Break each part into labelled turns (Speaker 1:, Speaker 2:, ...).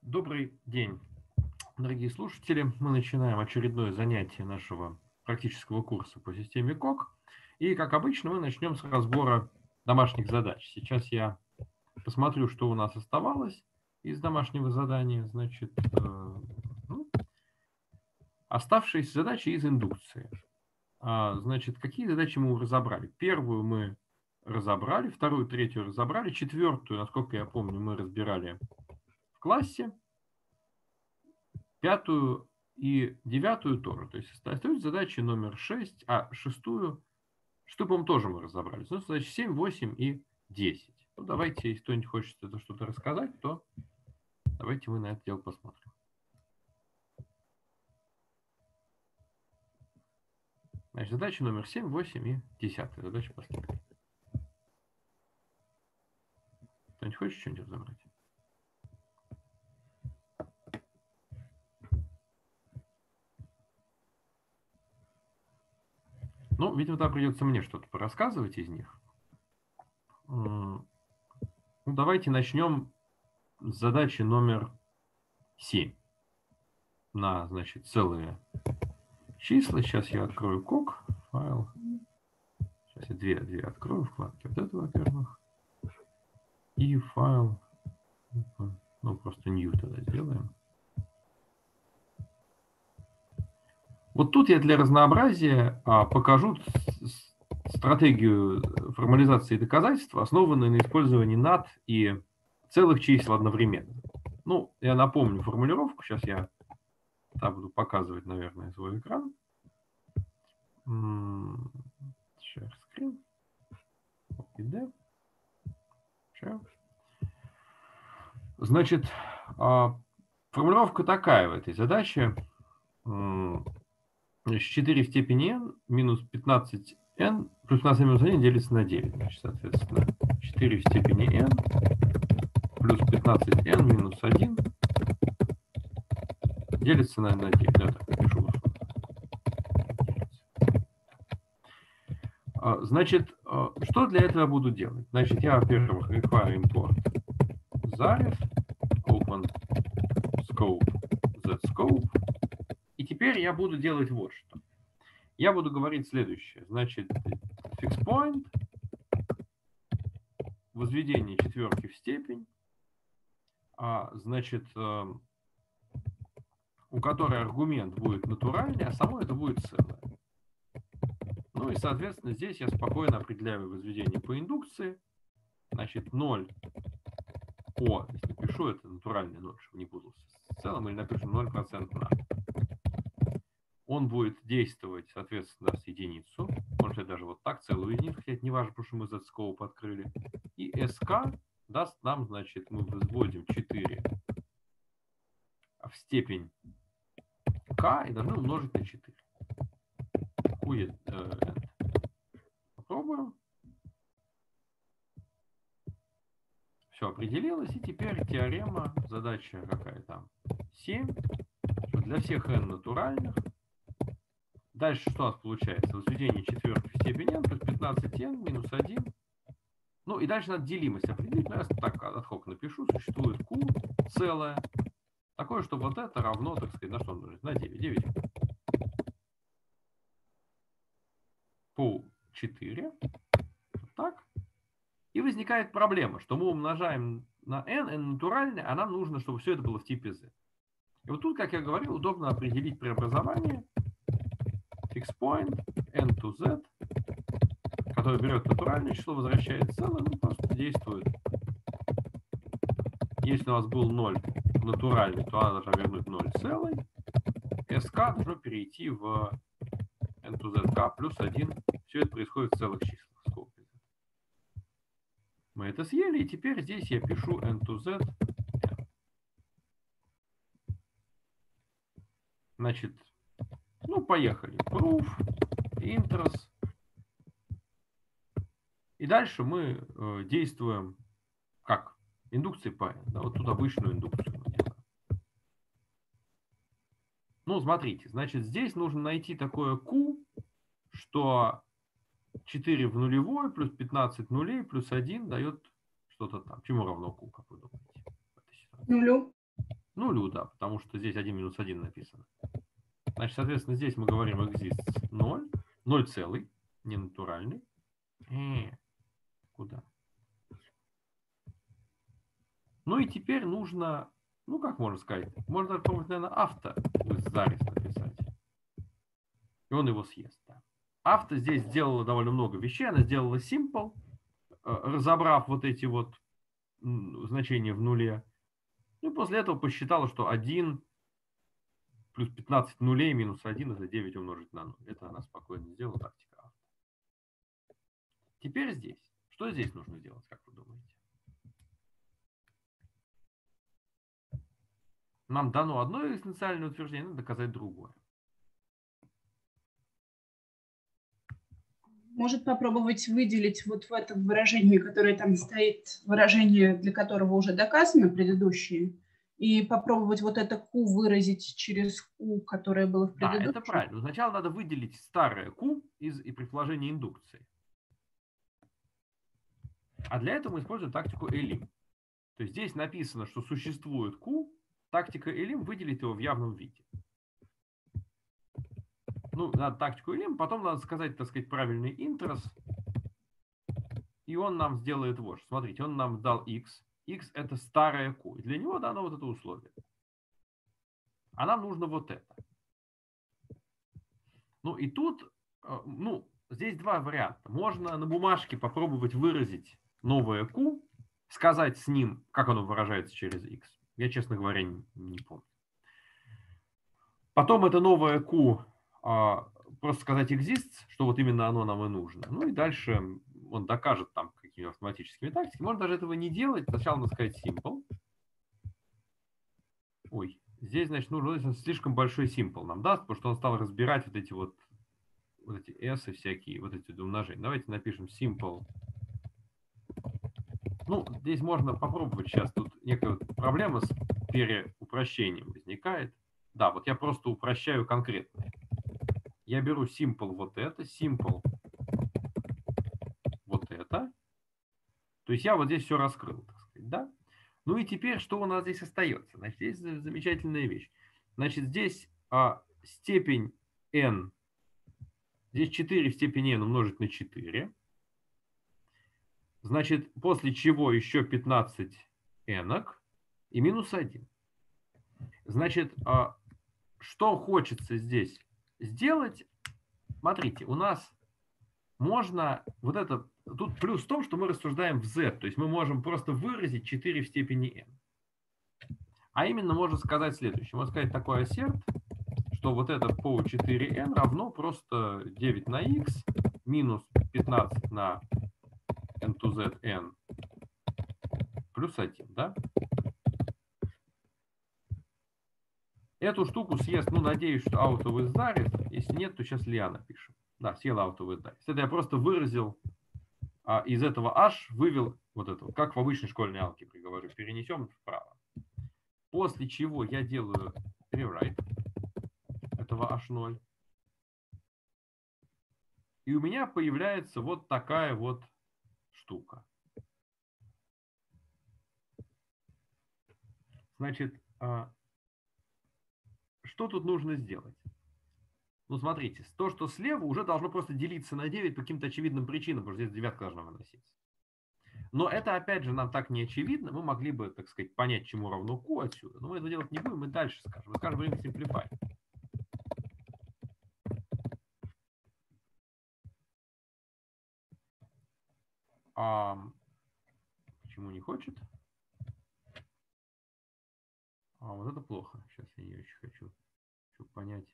Speaker 1: Добрый день, дорогие слушатели. Мы начинаем очередное занятие нашего практического курса по системе КОК. И, как обычно, мы начнем с разбора домашних задач. Сейчас я посмотрю, что у нас оставалось из домашнего задания. Значит, оставшиеся задачи из индукции. Значит, какие задачи мы разобрали? Первую мы разобрали, вторую, третью разобрали, четвертую, насколько я помню, мы разбирали в классе. Пятую и девятую тоже. То есть остаются задачи номер 6, а шестую, по-моему, тоже мы разобрали. Ну, задачи 7, 8 и 10. Ну, давайте, если кто-нибудь хочет это что-то рассказать, то давайте мы на это дело посмотрим. Значит, задача номер 7, 8 и 10. Задача последняя. Кто-нибудь хочет что-нибудь разобрать? Ну, видимо, тогда придется мне что-то порассказывать из них. Ну, давайте начнем с задачи номер 7. На, значит, целые числа. Сейчас я открою КОК, файл. Сейчас я две открою вкладки. Вот это, во-первых. И файл. Ну, просто new тогда сделаем. Вот тут я для разнообразия покажу стратегию формализации доказательств, основанную на использовании NAT и целых чисел одновременно. Ну, я напомню формулировку. Сейчас я буду показывать, наверное, свой экран. Share screen. Значит, формулировка такая в этой задаче. 4 в степени n минус 15n плюс 15 минус 1 делится на 9. Значит, соответственно, 4 в степени n плюс 15n минус 1 делится на 9. Да, так напишу. Значит, что для этого буду делать? Значит, я, во-первых, require import zaref, open scope, zscope. И теперь я буду делать вот что. Я буду говорить следующее. Значит, fixPoint, возведение четверки в степень, значит, у которой аргумент будет натуральный, а само это будет целое. Ну и, соответственно, здесь я спокойно определяю возведение по индукции. Значит, 0 если напишу, это натуральный 0, чтобы не путался с целым, или напишу 0% на. Он будет действовать, соответственно, с единицу. Может быть, даже вот так, целую единицу, хотя это не важно, потому что мы Z-scope открыли. И SK даст нам, значит, мы возводим 4 в степень K и должны умножить на 4. Попробуем. Все определилось. И теперь теорема, задача какая там? 7. Для всех n натуральных. Дальше что у нас получается? Возведение четверки в степень n плюс 15n минус 1. Ну и дальше надо делимость определить. Но я так ad hoc напишу. Существует q целое. Такое, что вот это равно, так сказать, на что умножить? На 9. 9 по 4. Вот так. И возникает проблема, что мы умножаем на n натуральное, а нам нужно, чтобы все это было в типе z. И вот тут, как я говорил, удобно определить преобразование fixPoint n to z, который берет натуральное число, возвращает целое, ну просто действует. Если у нас был 0 натуральный, то она должна вернуть 0 целый. SK должно перейти в n to zk плюс 1. Все это происходит в целых числах. Мы это съели, и теперь здесь я пишу n to z. Значит, ну, поехали. Proof, interest. И дальше мы действуем как? Индукции по n. Да, вот тут обычную индукцию мы делаем. Ну, смотрите, значит, здесь нужно найти такое q, что 4 в нулевой плюс 15 нулей плюс 1 дает что-то там. Чему равно q, как вы думаете?
Speaker 2: Нулю.
Speaker 1: нулю, да, потому что здесь 1 минус 1 написано. Значит, соответственно, здесь мы говорим exists 0, 0 целый, не натуральный. Куда? Ну и теперь нужно, ну как можно сказать, можно попробовать, наверное, авто with Zaris написать. И он его съест. Да. Авто здесь сделала довольно много вещей. Она сделала simple, разобрав вот эти вот значения в нуле. Ну и после этого посчитала, что 1 плюс 15 нулей минус 1 это 9 умножить на 0. Это она спокойно сделала, тактика авто. Теперь здесь. Что здесь нужно делать, как вы думаете? Нам дано одно экзистенциальное утверждение, надо доказать другое.
Speaker 2: Может попробовать выделить вот в этом выражении, которое там стоит, выражение, для которого уже доказано предыдущее, и попробовать вот это Q выразить через Q, которое было в предыдущем?
Speaker 1: Да, это правильно. Сначала надо выделить старое Q и предположение индукции. А для этого мы используем тактику ELIM. То есть здесь написано, что существует Q, тактика ELIM выделит его в явном виде. Ну, надо тактику ELIM, потом надо сказать, так сказать, правильный интерес, и он нам сделает вот что. Смотрите, он нам дал x. X это старое Q. И для него дано вот это условие. А нам нужно вот это. Ну и тут, ну, здесь два варианта. Можно на бумажке попробовать выразить новое Q, сказать с ним, как оно выражается через x. Я, честно говоря, не помню. Потом это новое Q просто сказать exists, что вот именно оно нам и нужно. Ну и дальше он докажет там какими автоматическими тактиками. Можно даже этого не делать. Сначала надо сказать simple. Ой, здесь, значит, нужно слишком большой simple нам даст, потому что он стал разбирать вот эти s и всякие, вот эти умножения. Давайте напишем simple. Ну, здесь можно попробовать сейчас. Тут некая проблема с переупрощением возникает. Да, вот я просто упрощаю конкретно. Я беру simple вот это, simple вот это. То есть я вот здесь все раскрыл, так сказать, да? Ну и теперь что у нас здесь остается? Значит, здесь замечательная вещь. Значит, здесь степень n, здесь 4 в степени n умножить на 4. Значит, после чего еще 15 n-ок и минус 1. Значит, что хочется здесь сделать? Смотрите, у нас можно вот это, тут плюс в том, что мы рассуждаем в z, то есть мы можем просто выразить 4 в степени n. А именно можно сказать следующее. Можно сказать такой ассерт, что вот это по 4n равно просто 9 на x минус 15 на n to z n плюс 1, да? Эту штуку съест, ну, надеюсь, что auto with Zaris. Если нет, то сейчас Лиа напишем. Да, съел auto with Zaris. Это я просто выразил, из этого h вывел вот это, как в обычной школьной алгебре, говорю, перенесем вправо. После чего я делаю rewrite этого h0. И у меня появляется вот такая вот штука. Значит, что тут нужно сделать? Ну, смотрите, то, что слева, уже должно просто делиться на 9 по каким-то очевидным причинам, потому что здесь девятка должна выноситься. Но это, опять же, нам так не очевидно. Мы могли бы, так сказать, понять, чему равно Q отсюда. Но мы это делать не будем, мы дальше скажем. Мы скажем ring simplify. Почему не хочет? Вот это плохо. Сейчас я не очень хочу, чтобы понять,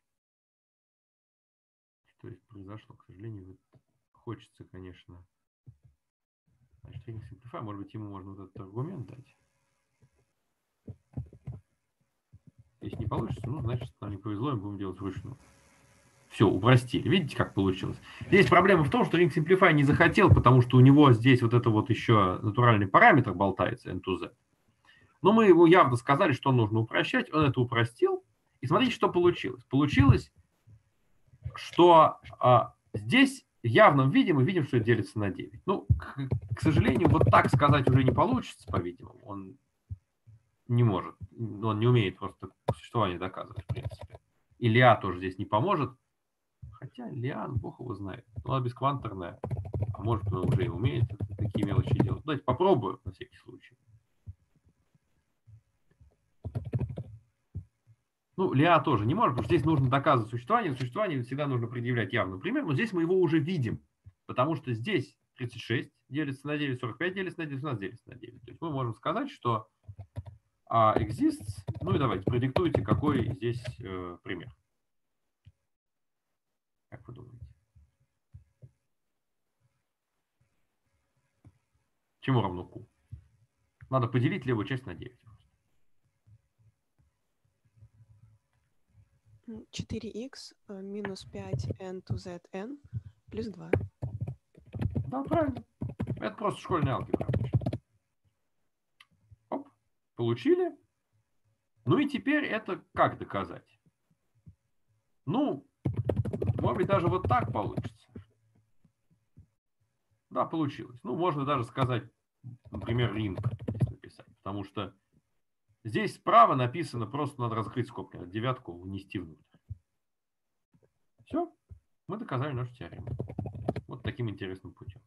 Speaker 1: что здесь произошло. К сожалению, хочется, конечно. Значит, ring simplify. Может быть, ему можно вот этот аргумент дать. Если не получится, ну, значит, нам не повезло, и будем делать вручную. Все, упростили. Видите, как получилось? Здесь проблема в том, что ring simplify не захотел, потому что у него здесь вот это вот еще натуральный параметр болтается, n to z. Но мы ему явно сказали, что нужно упрощать. Он это упростил. И смотрите, что получилось. Получилось, что здесь в явном виде мы видим, что это делится на 9. Ну, к сожалению, вот так сказать уже не получится, по-видимому. Он не может он не умеет просто существование доказывать, в принципе. И Ля тоже здесь не поможет. Хотя Лиан, бог его знает. Ну, она бескванторная. А может, он уже и умеет такие мелочи делать. Давайте попробую, на всякий случай. Ну, Ля тоже не может, потому что здесь нужно доказывать существование. Существование всегда нужно предъявлять явный пример. Но здесь мы его уже видим. Потому что здесь 36 делится на 9, 45 делится на 9, 18 делится на 9. То есть мы можем сказать, что exists. Ну и давайте, продиктуйте, какой здесь пример. Как вы думаете? Чему равно q? Надо поделить левую часть на 9.
Speaker 3: 4х минус 5n to zn плюс 2.
Speaker 1: Да, правильно. Это просто школьная алгебра. Оп, получили. Ну и теперь это как доказать? Ну, может быть, даже вот так получится. Да, получилось. Ну, можно даже сказать, например, ring здесь написать. Потому что здесь справа написано, просто надо раскрыть скобки, надо девятку внести внутрь. Все, мы доказали нашу теорему. Вот таким интересным путем.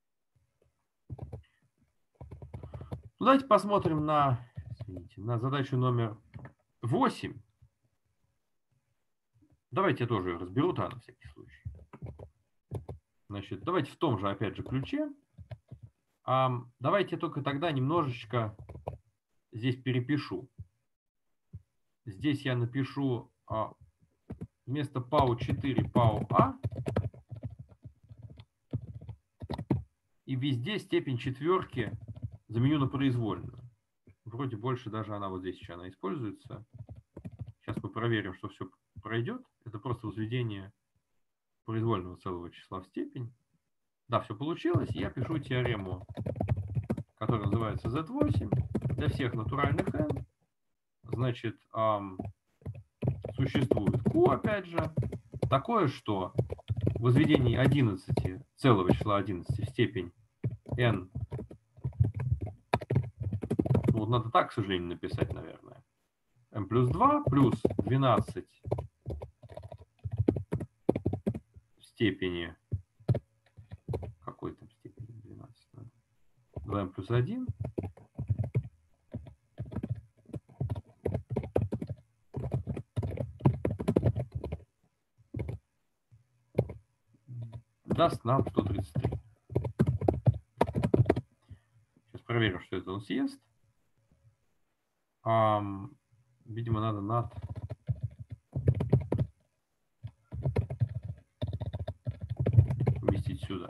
Speaker 1: Ну, давайте посмотрим на, извините, на задачу номер 8. Давайте я тоже ее разберу, на всякий случай. Значит, давайте в том же, опять же, ключе. Давайте я только тогда немножечко здесь перепишу. Здесь я напишу вместо PAU4 PAU-A. И везде степень четверки заменю на произвольную. Вроде больше даже она вот здесь еще она используется. Сейчас мы проверим, что все пройдет. Это просто возведение произвольного целого числа в степень. Да, все получилось. Я пишу теорему, которая называется Z8 для всех натуральных n. Значит, существует Q, опять же, такое, что возведение 11, целого числа 11 в степень n, ну, вот надо так, к сожалению, написать, наверное, m плюс 2 плюс 12 в степени, какой там степени 12, 2m плюс 1, даст нам 133. Сейчас проверим, что это он съест. Видимо, надо над поместить сюда.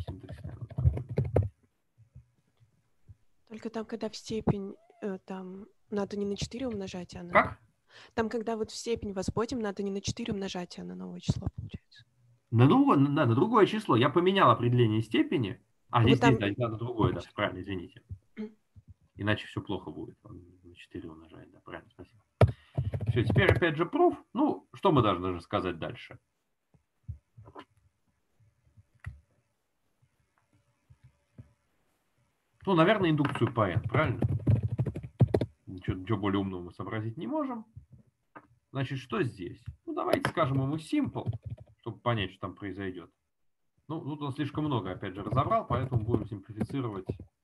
Speaker 3: Только там, когда в степень, там надо не на 4 умножать, а на...
Speaker 1: Как?
Speaker 3: Там, когда вот в степень возводим, надо не на 4 умножать, а на новое число, получается.
Speaker 1: На другое число. Я поменял определение степени. Здесь,
Speaker 3: там...
Speaker 1: здесь, да, на другое, да, правильно, извините. Иначе все плохо будет. Он на 4 умножает, да, правильно, спасибо. Все, теперь опять же proof. Ну, что мы должны сказать дальше? Ну, наверное, индукцию по n, правильно? Ничего более умного мы сообразить не можем. Значит, что здесь? Ну, давайте скажем ему simple, чтобы понять, что там произойдет. Ну, тут он слишком много, опять же, разобрал, поэтому будем симплифицировать.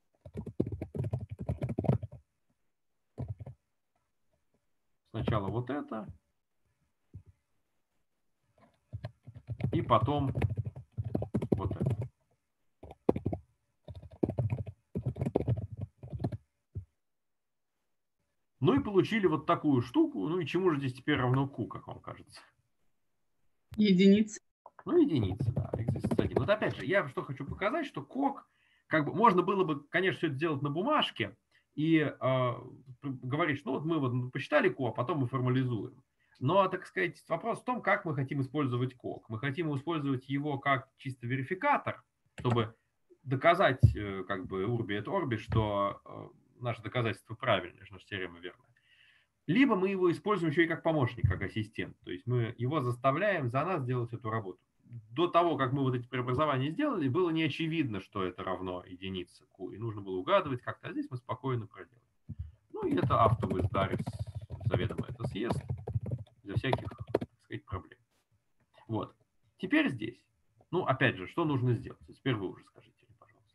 Speaker 1: Сначала вот это. И потом вот это. Ну и получили вот такую штуку. Ну и чему же здесь теперь равно q, как вам кажется?
Speaker 2: Единица.
Speaker 1: Ну, единица, да. Exists1. Вот опять же, я что хочу показать, что кок, как бы, можно было бы, конечно, все это сделать на бумажке и говорить, что ну, вот мы вот посчитали q, а потом мы формализуем. Но, так сказать, вопрос в том, как мы хотим использовать кок. Мы хотим использовать его как чисто верификатор, чтобы доказать, как бы, urbi et orbi, что наше доказательство правильное, что наша теорема верная. Либо мы его используем еще и как помощник, как ассистент. То есть мы его заставляем за нас делать эту работу. До того, как мы вот эти преобразования сделали, было не очевидно, что это равно единице q. И нужно было угадывать как-то. А здесь мы спокойно проделаем. Ну и это автовый Дарис заведомо это съест, без всяких, так сказать, проблем. Вот. Теперь здесь. Ну, опять же, что нужно сделать? Теперь вы уже скажите, пожалуйста.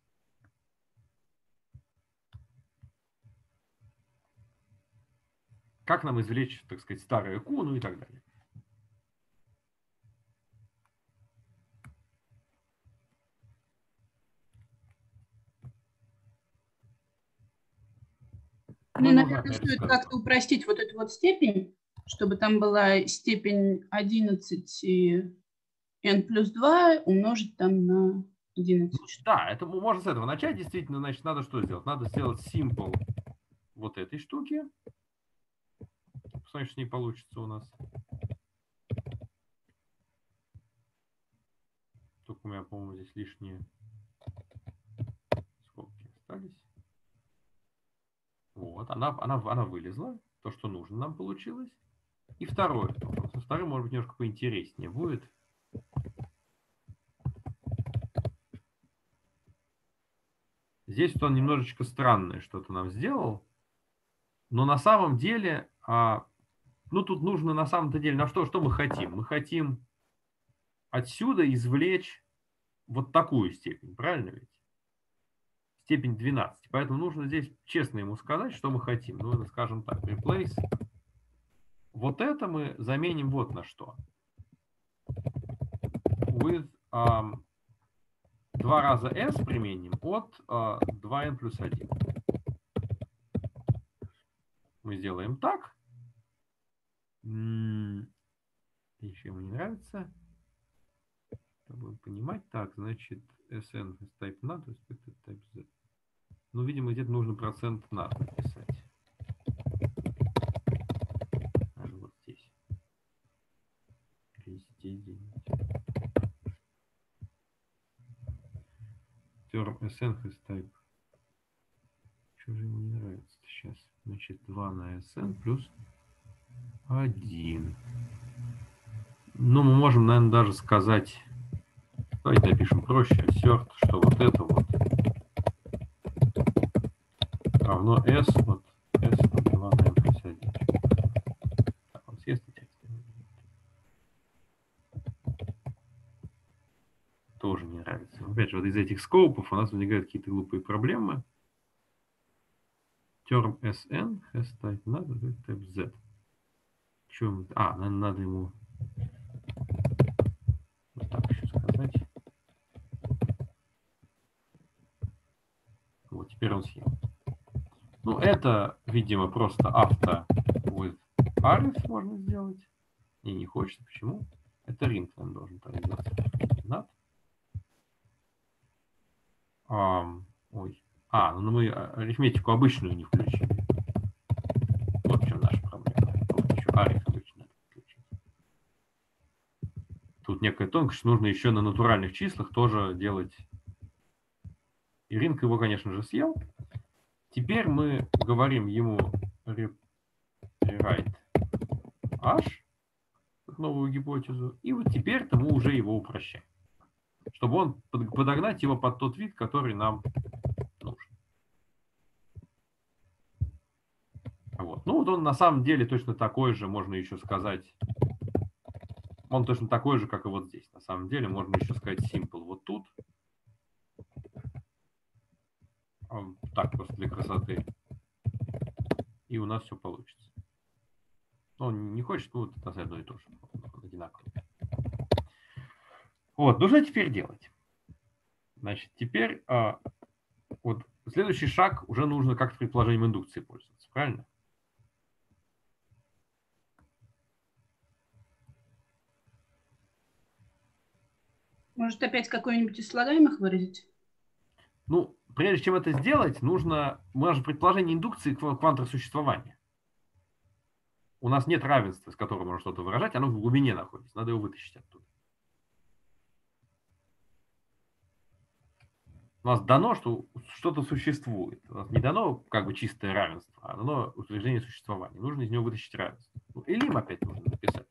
Speaker 1: Как нам извлечь, так сказать, старое Q, ну и так далее.
Speaker 2: Ну, наверное, стоит как-то упростить вот эту вот степень, чтобы там была степень 11 и n плюс 2 умножить там на 11.
Speaker 1: Да, это можно с этого начать. Действительно, значит, надо что сделать? Надо сделать simple вот этой штуки. Посмотрим, что с ней получится у нас. Только у меня, по-моему, здесь лишние скобки остались. Вот, она вылезла. То, что нужно, нам получилось. И второе. Со вторым, может быть, немножко поинтереснее будет. Здесь вот он немножечко странное что-то нам сделал. Но на самом деле, ну тут нужно на самом-то деле, на что мы хотим? Мы хотим отсюда извлечь вот такую степень, правильно ведь? Степень 12. Поэтому нужно здесь честно ему сказать, что мы хотим. Ну, скажем так, replace. Вот это мы заменим вот на что. With 2 раза s применим от 2n плюс 1. Мы сделаем так. Еще ему не нравится. Чтобы понимать, так, значит, sn is type not, то есть это type z. Ну, видимо, где-то нужно процент not написать. Вот здесь. Term sn has type. Что же ему не нравится сейчас? Значит, 2 на sn плюс 1. Ну, мы можем, наверное, даже сказать... Давайте напишем проще. Assert, что вот это вот равно s от s от 2 на n плюс 1. Так, он съест и текст. Тоже не нравится. Опять же, вот из этих скопов у нас возникают какие-то глупые проблемы. Term sn has type надо, type z. Чем? Надо ему вот так еще сказать. Вот, теперь он съел. Ну, это, видимо, просто авто with arith можно сделать. И не хочется. Почему? Это ring он должен так сделать. Not. Ну мы арифметику обычную не включили. Вот в чем наша проблема. Вот еще arith обычно надо включить. Тут некая тонкость, нужно еще на натуральных числах тоже делать. И ring его, конечно же, съел. Теперь мы говорим ему rewrite h, новую гипотезу, и вот теперь-то мы уже его упрощаем, чтобы он подогнать его под тот вид, который нам нужен. Вот. Ну вот он на самом деле точно такой же, можно еще сказать, он точно такой же, как и вот здесь. На самом деле можно еще сказать simple вот тут. Так, просто для красоты. И у нас все получится. Он не хочет, ну, это одно и то же. Одинаково. Вот, ну что теперь делать? Значит, теперь вот следующий шаг уже нужно как-то предположением индукции пользоваться, правильно?
Speaker 2: Может, опять какой-нибудь из слагаемых выразить?
Speaker 1: Ну, прежде чем это сделать, нужно... У нас же предположение индукции квантосуществования. У нас нет равенства, с которым можно что-то выражать, оно в глубине находится. Надо его вытащить оттуда. У нас дано, что что-то существует. У нас не дано как бы чистое равенство, а дано утверждение существования. Нужно из него вытащить равенство. Ну, элим опять нужно написать.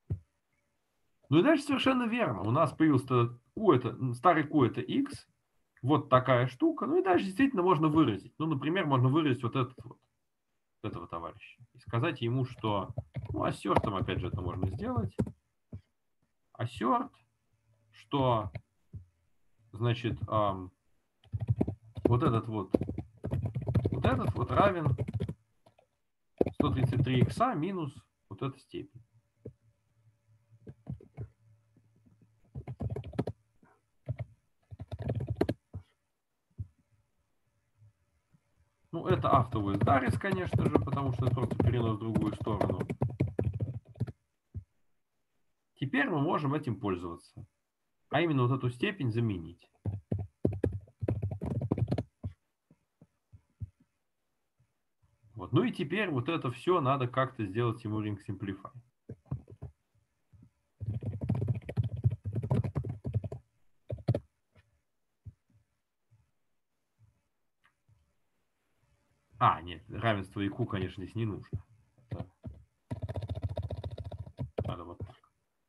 Speaker 1: Ну и дальше совершенно верно. У нас появился Q, старый Q это x, Вот такая штука. Ну и дальше действительно можно выразить. Ну, например, можно выразить вот этот вот, этого товарища. И сказать ему, что, ну, ассертом, опять же, это можно сделать. Assert, что, значит, вот этот вот равен 133 икса минус вот эта степень. Ну, это автовый дарец, конечно же, потому что это просто перенос в другую сторону. Теперь мы можем этим пользоваться. А именно вот эту степень заменить. Вот. Ну и теперь вот это все надо как-то сделать ему ring simplify. Нет, равенство IQ, конечно, здесь не нужно. Это... Надо вот так.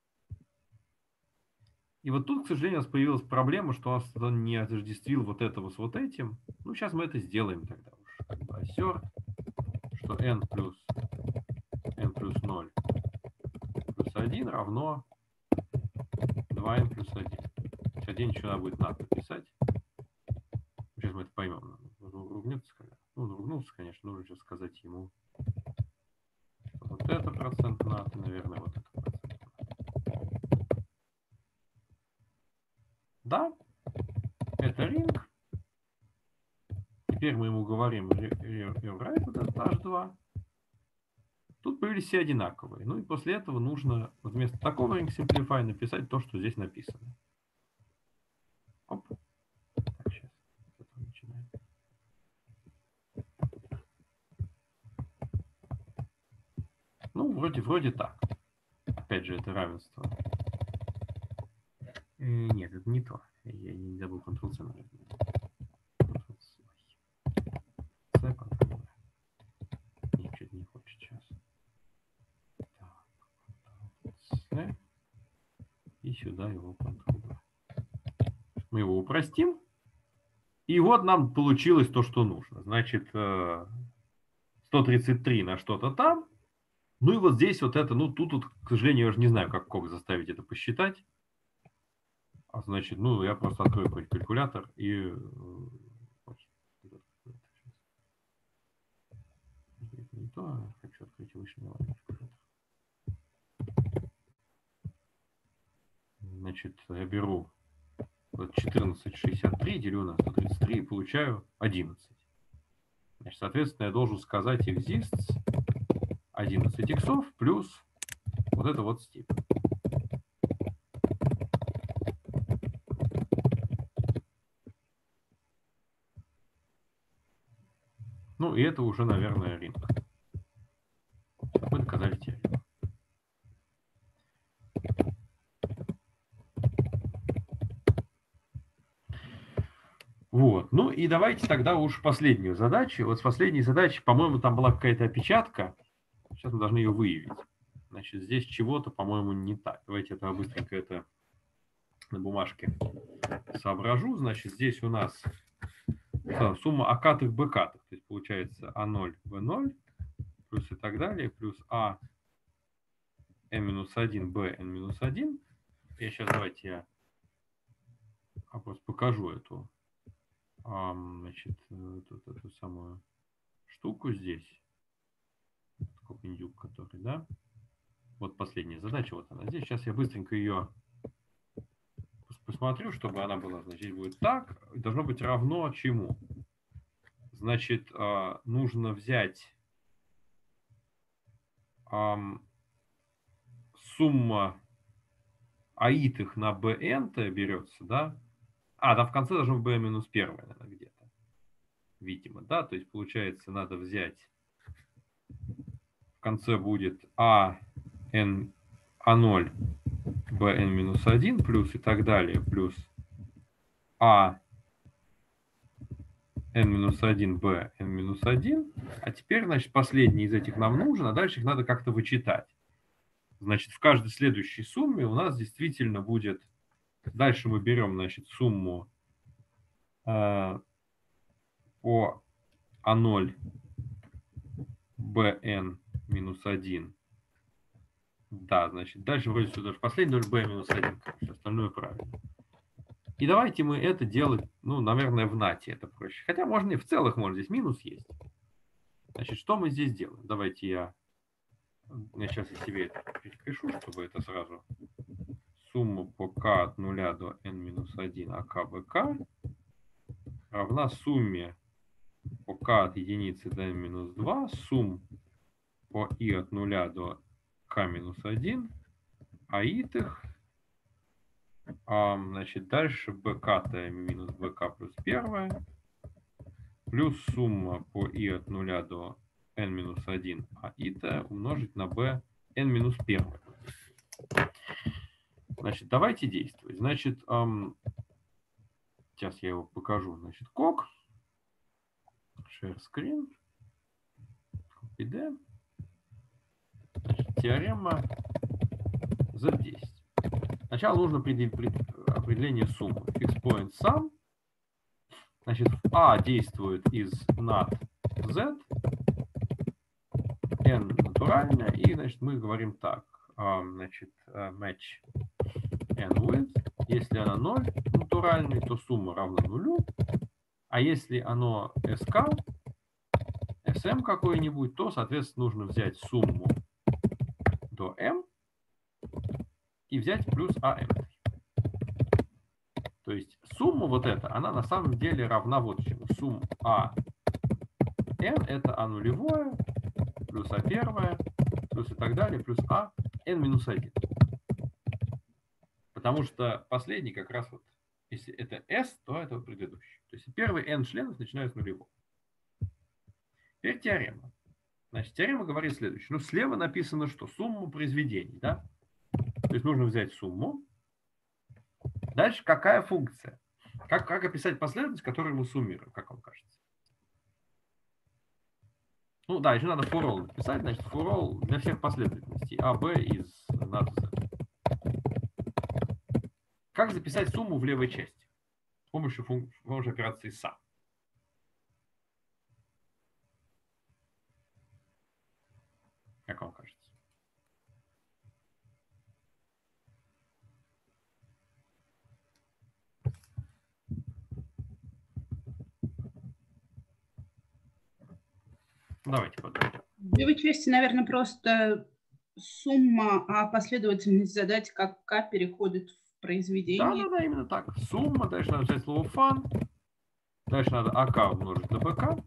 Speaker 1: И вот тут, к сожалению, у нас появилась проблема, что он не отождествил вот этого с вот этим. Ну, сейчас мы это сделаем тогда уж. Assert, что n плюс 0 плюс 1 равно 2n плюс 1. Сейчас один еще надо будет написать. Сейчас мы это поймем. Ругнется, ну, ругнулся, конечно, нужно сейчас сказать ему, что вот это процент над, и, наверное, вот это процент над. Да, это ring. Теперь мы ему говорим rewrite вот этот h2. Тут появились все одинаковые. Ну и после этого нужно вместо такого ring simplify написать то, что здесь написано. Оп. Так, сейчас. Начинаем. Ну, вроде так. Опять же, это равенство. Нет, это не то. Я не забыл Ctrl-C, наверное. Ctrl-C, Ctrl-V. Нет, что-то не хочет сейчас. Так, Ctrl-C. И сюда его Ctrl-V. Мы его упростим. И вот нам получилось то, что нужно. Значит, 133 на что-то там. Ну и вот здесь вот это, ну тут, к сожалению, я уже не знаю, как заставить это посчитать. А значит, ну я просто открою какой-нибудь калькулятор и... Это не то, хочу открыть вышний калькулятор. Значит, я беру 14,63, делю на 133 и получаю 11. Значит, соответственно, я должен сказать exists 11 иксов плюс вот эта вот степень. Ну, и это уже, наверное, ring. Мы доказали теорему. Вот. Ну, и давайте тогда уж последнюю задачу. Вот с последней задачей, по-моему, там была какая-то опечатка. Сейчас мы должны ее выявить. Значит, здесь чего-то, по-моему, не так. Давайте я быстренько это на бумажке соображу. Значит, здесь у нас сумма А-катых, Б-катых. То есть получается А0, В0, плюс и так далее, плюс А N-1, Б N-1. Я сейчас, давайте я просто покажу эту, значит, эту самую штуку здесь. Индюк, который, да? Вот последняя задача, вот она здесь. Сейчас я быстренько ее посмотрю, чтобы она была, значит, будет так. Должно быть равно чему? Значит, нужно взять сумма аитых на bn берется, да? Там в конце должно быть b минус 1, наверное, где-то. Видимо, да? То есть, получается, надо взять, в конце будет А0, bn минус 1 плюс и так далее, плюс А n-1, b n-1. А теперь, значит, последний из этих нам нужен, а дальше их надо как-то вычитать. Значит, в каждой следующей сумме у нас действительно будет... Дальше мы берем, значит, сумму по А0 bn минус 1. Да, значит, дальше вроде все даже последний 0 b минус 1. Остальное правильно. И давайте мы это делать, ну, наверное, в нате это проще. Хотя можно и в целых, может, здесь минус есть. Значит, что мы здесь делаем? Давайте я сейчас я себе это перепишу, чтобы это сразу. Сумма по k от 0 до n минус 1 ак bk равна сумме по k от единицы до n минус 2 сумм по i от 0 до k минус 1 а итых. Значит, дальше bk минус bk плюс 1 плюс сумма по i от 0 до n минус 1 а ита умножить на b n минус 1. Значит, давайте действовать. Значит, сейчас я его покажу. Значит, кок, share screen, copy-d. Значит, теорема Z10. Сначала нужно определение суммы. Fixed point sum. Значит, A действует из nat Z, n натуральная, и, значит, мы говорим так. Значит, match n with. Если она 0 натуральный, то сумма равна нулю. А если оно sk, sm какой-нибудь, то, соответственно, нужно взять сумму до m и взять плюс am. То есть сумма вот эта, она на самом деле равна вот чему. Сумма a n это a нулевое, плюс a первое, плюс и так далее, плюс a n минус 1. Потому что последний как раз вот, если это s, то это вот предыдущий. То есть первый n членов начинают с нулевого. Теперь теорема. Значит, теорема говорит следующее. Ну, слева написано, что сумма произведений, да? То есть нужно взять сумму. Дальше какая функция? Как описать последовательность, которую мы суммируем, как вам кажется? Ну да, еще надо for all написать. Значит, for all для всех последовательностей А, Б из nat Z. Как записать сумму в левой части? С помощью операции sum. Как вам кажется? Давайте подумаем.
Speaker 2: В левой части, наверное, просто сумма, а последовательность задать, как k переходит в произведение.
Speaker 1: Да, именно так. Сумма, дальше надо взять слово fun, дальше надо ак умножить на bk.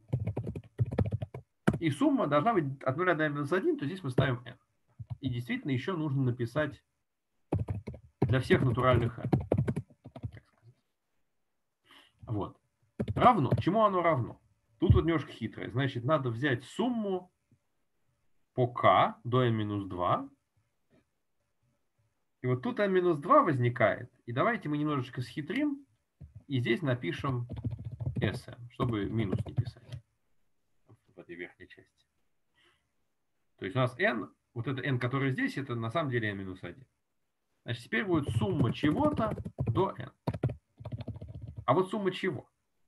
Speaker 1: И сумма должна быть от 0 до n минус 1, то здесь мы ставим n. И действительно еще нужно написать для всех натуральных n. Вот. Равно. Чему оно равно? Тут вот немножко хитрое. Значит, надо взять сумму по k до n минус 2. И вот тут n минус 2 возникает. И давайте мы немножечко схитрим. И здесь напишем sm, чтобы минус не писать в этой верхней части. То есть у нас n, вот это n, который здесь, это на самом деле n минус 1. Значит, теперь будет сумма чего-то до n. А вот сумма чего?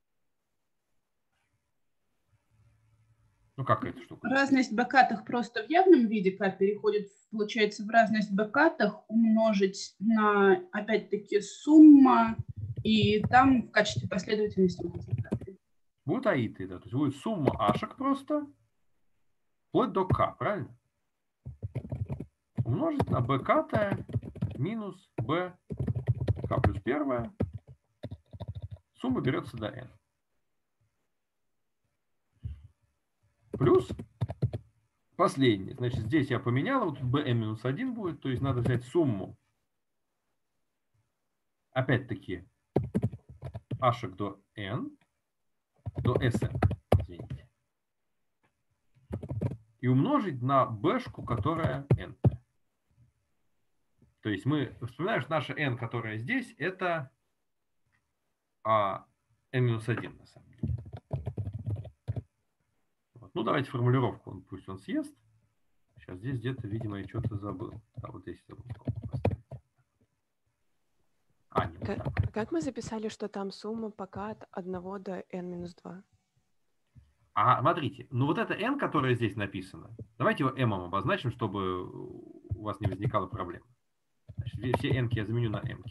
Speaker 1: Ну, как эта штука?
Speaker 2: Разность бэкатых просто в явном виде k переходит, получается, в разность бэкатых умножить на, опять-таки, сумма, и там в качестве последовательности
Speaker 1: будут аиты, да, то есть будет сумма ашек просто, вплоть до k, правильно? Умножить на bk минус b k плюс 1. Сумма берется до n. Плюс последнее. Значит, здесь я поменял, вот bm минус 1 будет, то есть надо взять сумму, опять-таки, ашек до n, до sn, извините, и умножить на b-шку, которая n. То есть мы вспоминаем, что наша n, которая здесь, это n-1 на самом деле. Вот. Ну, давайте формулировку, пусть он съест. Сейчас здесь где-то, видимо, я что-то забыл. Да, вот здесь забыл поставить. А, нет, так.
Speaker 3: Как мы записали, что там сумма пока от 1 до n-2?
Speaker 1: А смотрите, ну вот это n, которое здесь написано, давайте его m обозначим, чтобы у вас не возникало проблем. Значит, все n я заменю на m.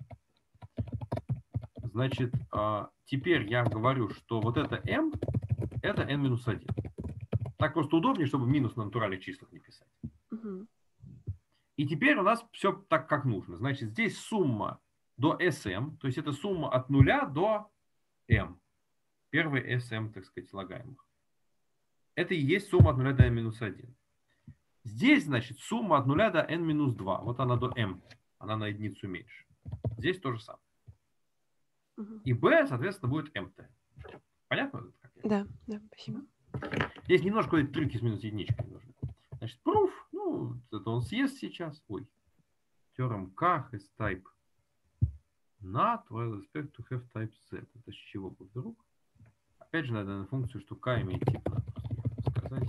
Speaker 1: Значит, теперь я говорю, что вот это m, это n-1. Так просто удобнее, чтобы минус на натуральных числах не писать.
Speaker 3: Угу.
Speaker 1: И теперь у нас все так, как нужно. Значит, здесь сумма до sm, то есть это сумма от 0 до m. Первый sm, так сказать, слагаемых. Это и есть сумма от 0 до n-1. Здесь, значит, сумма от 0 до n-2. Вот она до m. Она на единицу меньше. Здесь то же самое.
Speaker 3: Угу.
Speaker 1: И b, соответственно, будет mt. Понятно?
Speaker 3: Да, спасибо.
Speaker 1: Здесь немножко трюки с минус единичкой нужны. Значит, proof, ну, это он съест сейчас. Ой. Theorem K has type not, while expect to have type Z. Это с чего бы вдруг? Опять же, надо на функцию, что K имеет тип, надо сказать.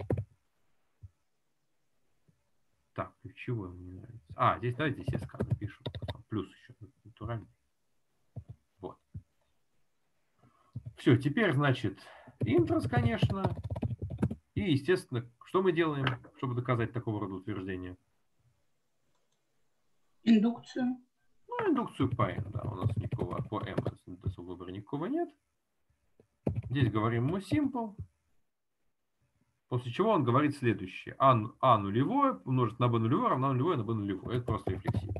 Speaker 1: Так, и чего мне не нравится? А, здесь давайте здесь SK напишу. Плюс еще натуральный. Вот. Все, теперь, значит, intrос, конечно. И, естественно, что мы делаем, чтобы доказать такого рода утверждение?
Speaker 2: Индукцию.
Speaker 1: Ну, индукцию по n, да, у нас никакого по m выбора никакого нет. Здесь говорим мы simple. После чего он говорит следующее. А нулевое умножить на b нулевое равно нулевое на b нулевое. Это просто рефлексивность.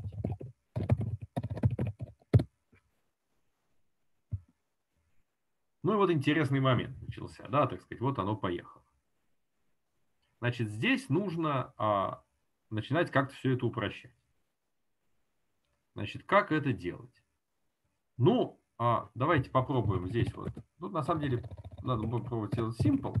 Speaker 1: Ну и вот интересный момент начался, да, так сказать, вот оно поехало. Значит, здесь нужно начинать как-то все это упрощать. Значит, как это делать? Ну, давайте попробуем здесь вот. Тут на самом деле надо попробовать сделать simple.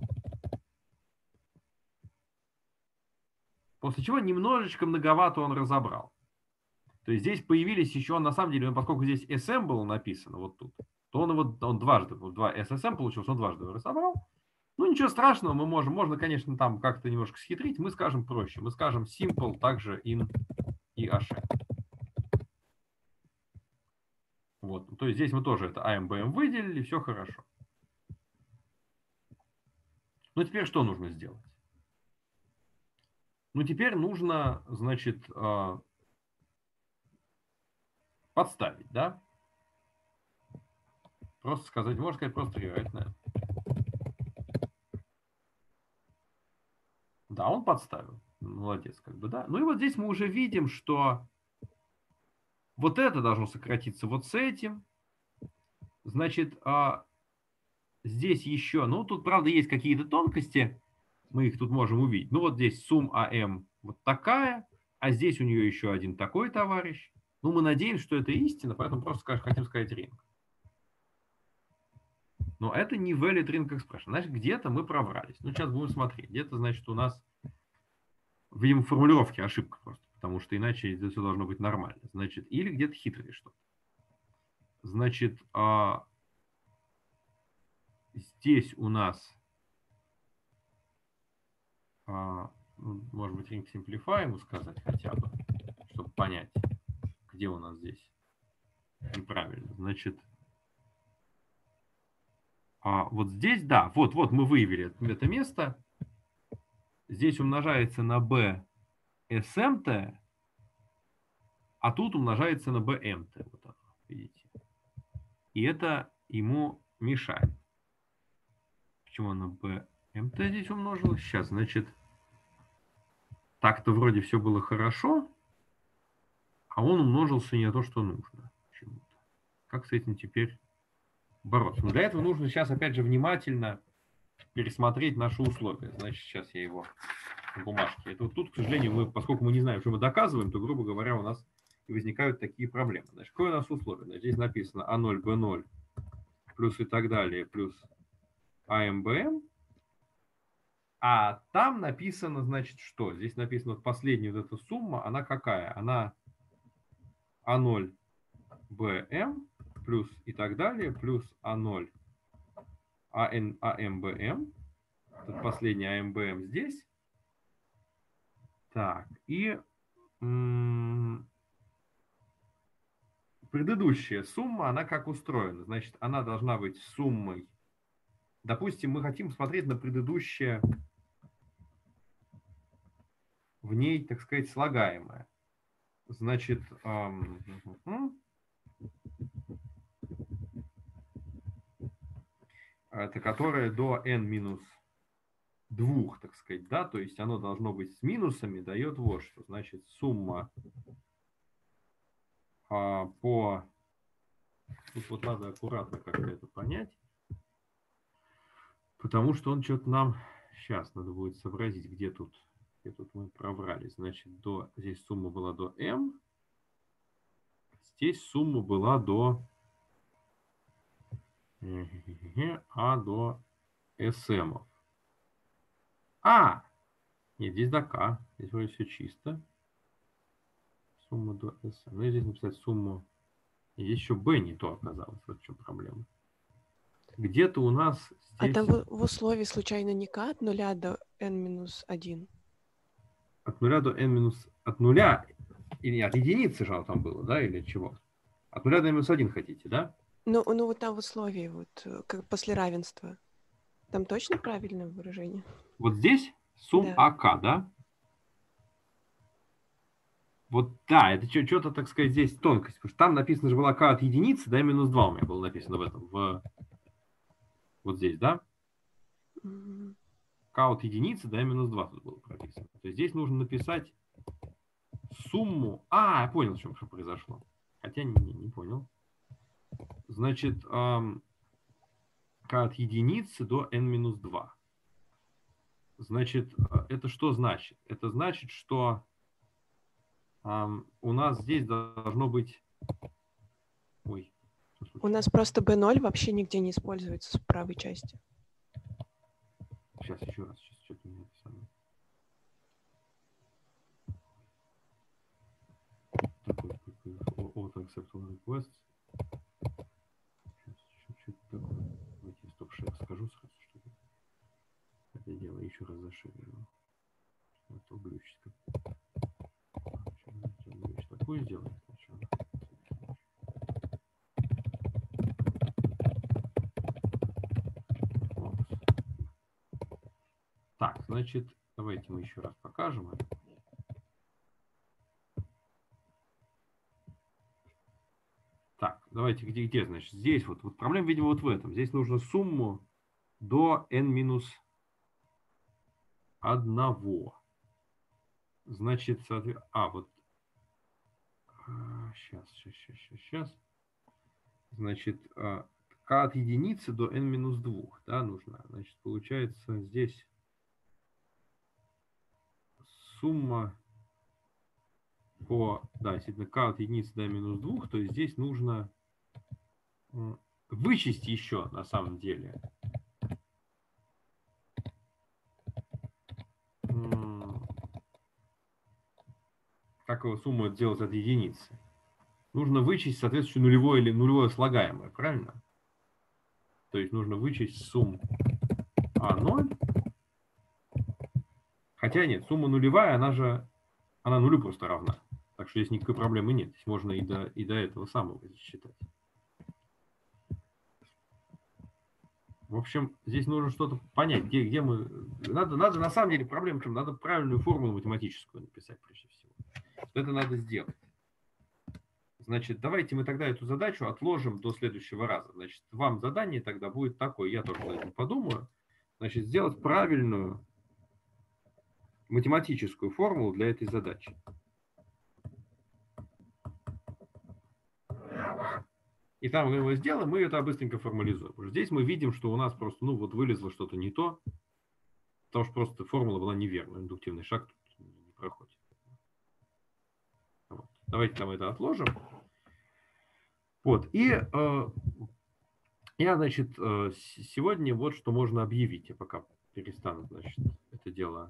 Speaker 1: После чего немножечко многовато он разобрал. То есть здесь появились еще, на самом деле, поскольку здесь SM было написано вот тут, то он дважды, два SSM получился, он дважды его разобрал. Ну, ничего страшного, можно, конечно, там как-то немножко схитрить. Мы скажем проще. Мы скажем simple также in и HM. Вот. То есть здесь мы тоже это AMBM выделили, все хорошо. Ну, теперь что нужно сделать? Ну, теперь нужно, значит, подставить, да? Просто сказать, можно сказать, просто ревать, наверное. Да, он подставил. Молодец, как бы, да. Ну и вот здесь мы уже видим, что вот это должно сократиться вот с этим. Значит, здесь еще, ну тут, правда, есть какие-то тонкости. Мы их тут можем увидеть. Ну вот здесь сумм АМ вот такая, а здесь у нее еще один такой товарищ. Ну мы надеемся, что это истина, поэтому просто хотим сказать ring. Но это не valid ring expression. Значит, где-то мы проврались. Ну сейчас будем смотреть. Где-то, значит, у нас в формулировке ошибка просто, потому что иначе это все должно быть нормально. Значит, или где-то хитрое что-то. Значит, здесь у нас, может быть, ring simplify ему сказать хотя бы, чтобы понять, где у нас здесь неправильно. Значит, вот здесь, да, вот мы выявили это место. Здесь умножается на b smt, а тут умножается на bmt. Вот так, видите. И это ему мешает. Почему на bmt здесь умножилось? Сейчас, значит, так-то вроде все было хорошо, а он умножился не на то, что нужно. Почему-то. Как с этим теперь бороться? Но для этого нужно сейчас, опять же, внимательно пересмотреть наши условия. Значит, сейчас я его на бумажке. Это вот тут, к сожалению, поскольку мы не знаем, что мы доказываем, то, грубо говоря, у нас и возникают такие проблемы. Значит, какое у нас условие? Значит, здесь написано А0, Б0, плюс и так далее, плюс АМБМ. А там написано, значит, что? Здесь написано, вот последняя вот эта сумма, она какая? Она А0, БМ, плюс и так далее, плюс А0, АМБМ. Тут последний АМБМ здесь. Так, и предыдущая сумма, она как устроена? Значит, она должна быть суммой. Допустим, мы хотим смотреть на предыдущее, в ней, так сказать, слагаемое. Значит, это которое до n минус 2, так сказать, да, то есть оно должно быть с минусами, дает вот что. Значит, сумма по... Тут вот надо аккуратно как-то это понять, потому что он что-то нам... Сейчас надо будет сообразить, где тут мы проврали. Значит, здесь сумма была до m, здесь сумма была до до sm. Нет, здесь до k. Здесь вроде все чисто. Сумма до sm. Ну, здесь написать сумму. И здесь еще b не то оказалось. Вот в чем проблема. Где-то у нас здесь...
Speaker 3: А там в условии случайно не k от 0 до n-1?
Speaker 1: От 0 до n-... От 0 или от единицы же оно там было, да? Или чего? От 0 до n-1 хотите, да?
Speaker 3: Ну вот там в условии, вот как после равенства. Там точно правильное выражение?
Speaker 1: Вот здесь сумма
Speaker 3: Да.
Speaker 1: АК, да? Вот да, это что-то, так сказать, здесь тонкость. Потому что там написано же было К от единицы до минус 2 у меня было написано в этом. Вот здесь, да? К от единицы до минус 2 тут было прописано. То есть здесь нужно написать сумму... я понял, что произошло. Хотя не понял. Значит, К от единицы до n минус 2. Значит, это что значит? Это значит, что у нас здесь должно быть... Ой.
Speaker 3: У нас просто B0 вообще нигде не используется в правой части.
Speaker 1: Сейчас еще раз. Сейчас что-то у меня самое. Такой auto acceptable request. Сейчас что-то такое. Давайте я стоп-шер скажу сразу, чтобы это дело еще раз зашерил. Это глючит. Такое сделаем сначала. Вот. Так, значит, давайте мы еще раз покажем это. Так, давайте, где, значит, здесь вот проблема, видимо, вот в этом. Здесь нужно сумму до n минус 1. Значит, вот. Сейчас. Значит, k от единицы до n минус 2, да, нужно. Значит, получается здесь сумма действительно, k от единицы до n минус 2, то есть здесь нужно вычесть еще, на самом деле. Как его сумму делать от единицы? Нужно вычесть соответствующее нулевое или нулевое слагаемое, правильно? То есть нужно вычесть сумму А0. Хотя нет, сумма нулевая, она нулю просто равна. Так что здесь никакой проблемы нет. Здесь можно и до этого самого считать. В общем, здесь нужно что-то понять, где мы... Надо на самом деле проблема в чем? Надо правильную формулу математическую написать прежде всего. Это надо сделать. Значит, давайте мы тогда эту задачу отложим до следующего раза. Значит, вам задание тогда будет такое, я тоже над этим подумаю. Значит, сделать правильную математическую формулу для этой задачи. И там мы его сделаем, мы это быстренько формализуем. Потому что здесь мы видим, что у нас просто, вылезло что-то не то, потому что просто формула была неверная, индуктивный шаг тут не проходит. Вот. Давайте там это отложим. Вот. И я, значит, сегодня вот что можно объявить. Я пока перестану, значит, это дело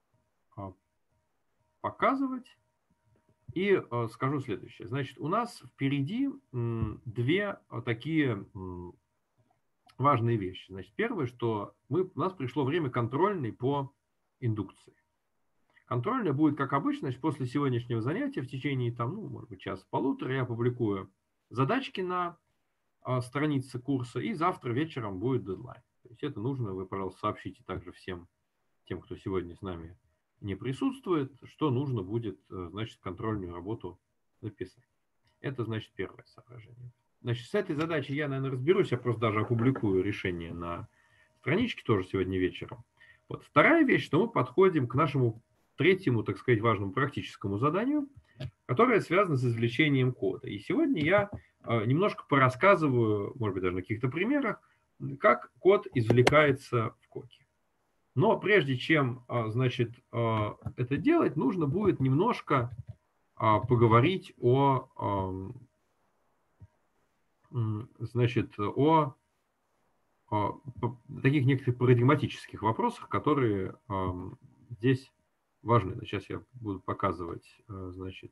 Speaker 1: показывать. И скажу следующее. Значит, у нас впереди две такие важные вещи. Значит, первое, что у нас пришло время контрольной по индукции. Контрольная будет, как обычно, значит, после сегодняшнего занятия в течение, может быть, часа-полутора я опубликую задачки на странице курса, и завтра вечером будет дедлайн. То есть это нужно, вы, пожалуйста, сообщите также всем тем, кто сегодня с нами не присутствует, что нужно будет, значит, контрольную работу написать. Это, значит, первое соображение. Значит, с этой задачей я, наверное, разберусь, я просто даже опубликую решение на страничке тоже сегодня вечером. Вот. Вторая вещь, что мы подходим к нашему третьему, так сказать, важному практическому заданию, которое связано с извлечением кода. И сегодня я немножко порассказываю, может быть, даже на каких-то примерах, как код извлекается в Коке. Но прежде чем, значит, это делать, нужно будет немножко поговорить значит, о таких некоторых парадигматических вопросах, которые здесь важны. Сейчас я буду показывать, значит,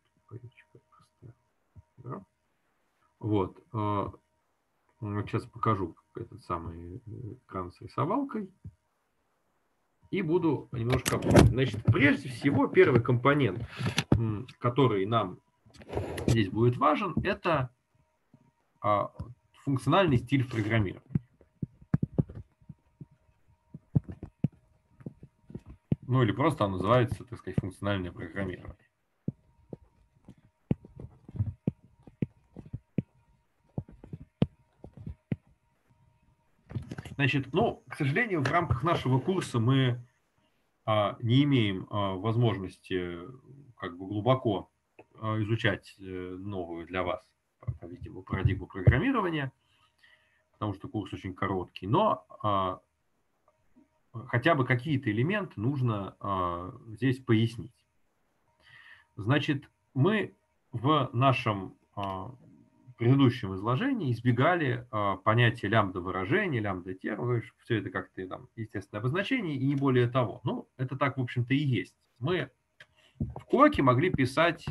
Speaker 1: да? Вот. Сейчас покажу этот самый экран с рисовалкой. И буду немножко... Значит, прежде всего, первый компонент, который нам здесь будет важен, это функциональный стиль в программировании. Ну, или просто он называется, так сказать, функциональное программирование. Значит, ну, к сожалению, в рамках нашего курса мы не имеем возможности как бы глубоко изучать новую для вас, по-видимому, парадигму программирования, потому что курс очень короткий, но хотя бы какие-то элементы нужно здесь пояснить. Значит, мы в нашем предыдущем изложении избегали понятия лямбда-выражения, лямбда-терма, все это как-то там естественное обозначение и не более того. Ну, это так, в общем-то, и есть. Мы в Коке могли писать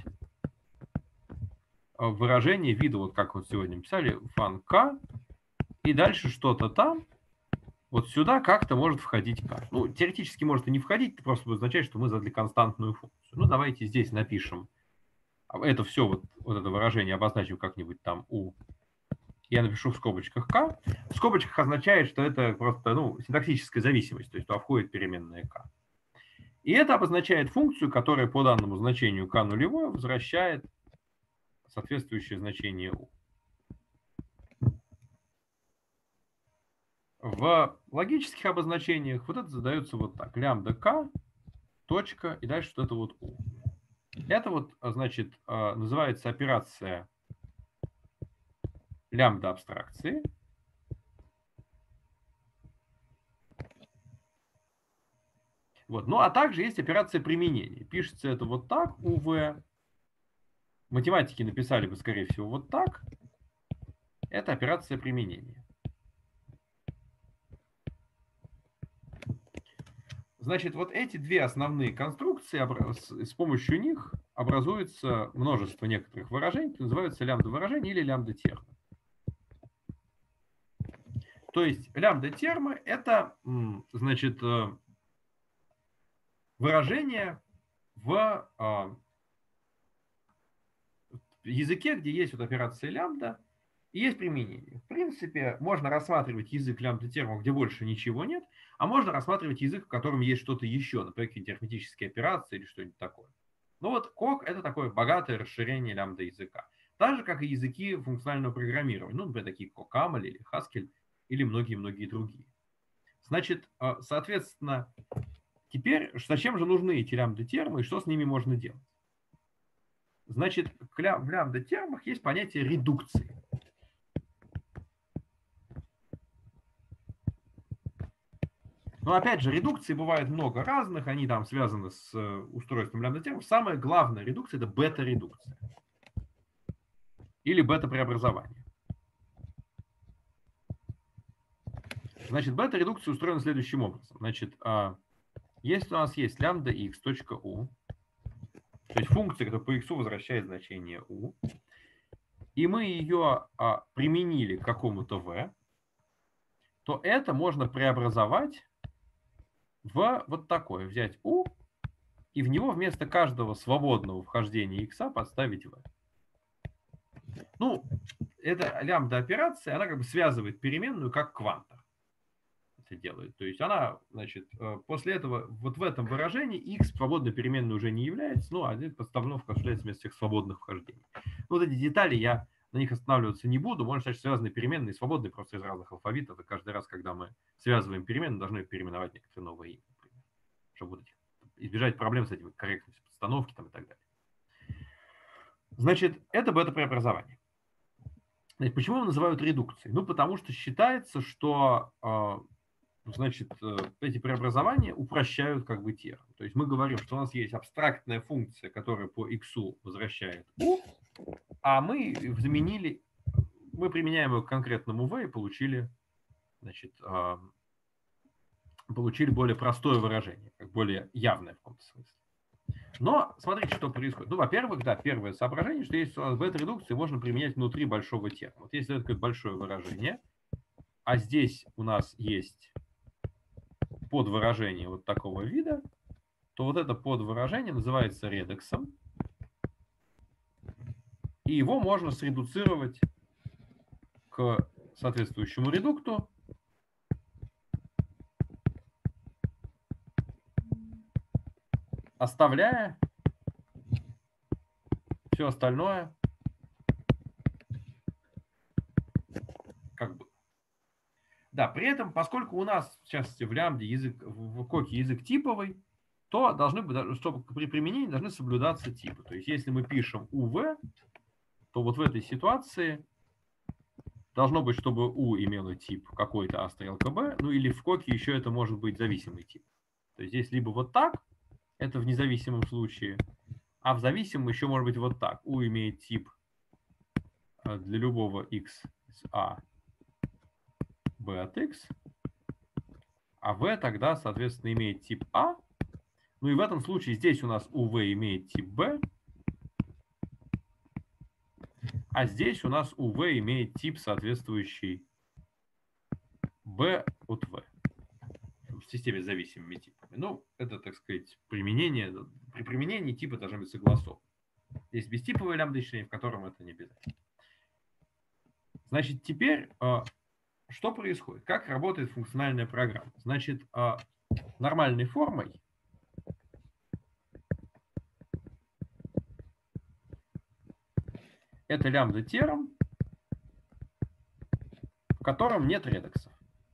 Speaker 1: выражение вида, вот как вот сегодня писали, fun_k, и дальше что-то там, вот сюда как-то может входить k. Ну, теоретически может и не входить, это просто означает, что мы задали константную функцию. Ну, давайте здесь напишем. Это все, вот это выражение обозначим как-нибудь там u. Я напишу в скобочках k. В скобочках означает, что это просто, ну, синтаксическая зависимость, то есть туда входит переменная k. И это обозначает функцию, которая по данному значению k нулевое возвращает соответствующее значение u. В логических обозначениях вот это задается вот так. Лямбда k, точка, и дальше вот это вот u. Это вот, значит, называется операция лямбда абстракции. Вот. Ну, а также есть операция применения. Пишется это вот так, UV. Математики написали бы, скорее всего, вот так. Это операция применения. Значит, вот эти две основные конструкции, с помощью них образуется множество некоторых выражений, которые называются лямбда-выражения или лямбда-термы. То есть лямбда-термы – это, значит, выражение в языке, где есть вот операция лямбда и есть применение. В принципе, можно рассматривать язык лямбда-термов, где больше ничего нет, а можно рассматривать язык, в котором есть что-то еще, например, какие-то арифметические операции или что-нибудь такое. Ну вот Кок – это такое богатое расширение лямбда-языка. Так же, как и языки функционального программирования, ну, например, такие как Камель или Haskell или многие-многие другие. Значит, соответственно, теперь зачем же нужны эти лямбда-термы и что с ними можно делать? Значит, в лямбда-термах есть понятие редукции. Но опять же, редукции бывает много разных, они там связаны с устройством лямбда-термов. Самая главная редукция – это бета-редукция или бета-преобразование. Значит, бета-редукция устроена следующим образом. Значит, если у нас есть лямбда x.u, то есть функция, которая по x возвращает значение u, и мы ее применили к какому-то v, то это можно преобразовать в вот такое. Взять u и в него вместо каждого свободного вхождения x подставить v. Ну, эта лямбда-операция, она как бы связывает переменную как квантор. Это делает. То есть она, значит, после этого вот в этом выражении x свободной переменной уже не является, ну, а здесь подставновка осуществляется вместо всех свободных вхождений. Ну, вот эти детали я на них останавливаться не буду. Можно сказать, что связанные переменные и свободные просто из разных алфавитов. И каждый раз, когда мы связываем переменные, должны переименовать некоторые новые имя, например, чтобы вот избежать проблем с этими корректностью подстановки там, и так далее. Значит, это бета-преобразование. Значит, почему его называют редукцией? Ну, потому что считается, что значит, эти преобразования упрощают как бы терм. То есть мы говорим, что у нас есть абстрактная функция, которая по x возвращает u, а мы заменили, мы применяем ее к конкретному v и получили, значит, получили более простое выражение, как более явное в каком-то смысле. Но смотрите, что происходит. Ну, во-первых, да, первое соображение, что есть у нас бета-редукции можно применять внутри большого терма. Вот если это какое-то большое выражение, а здесь у нас есть подвыражение вот такого вида, то вот это подвыражение называется редексом, и его можно средуцировать к соответствующему редукту, оставляя все остальное как бы. Да, при этом, поскольку у нас, в частности, в лямбде язык, в коке язык типовый, то должны быть, чтобы при применении должны соблюдаться типы. То есть, если мы пишем UV, то вот в этой ситуации должно быть, чтобы U имело тип какой-то А стрелка Б, ну или в коке еще это может быть зависимый тип. То есть здесь либо вот так, это в независимом случае, а в зависимом еще может быть вот так. U имеет тип для любого x из A, B от x, а V тогда, соответственно, имеет тип A. Ну и в этом случае здесь у нас UV имеет тип B, а здесь у нас UV имеет тип, соответствующий B от V в системе с зависимыми типами. Ну, это, так сказать, применение. При применении типы должны быть согласованы. Есть бестиповое лямбда-исчисление, в котором это не обязательно. Значит, теперь что происходит? Как работает функциональная программа? Значит, нормальной формой это лямбда-терм, в котором нет редексов.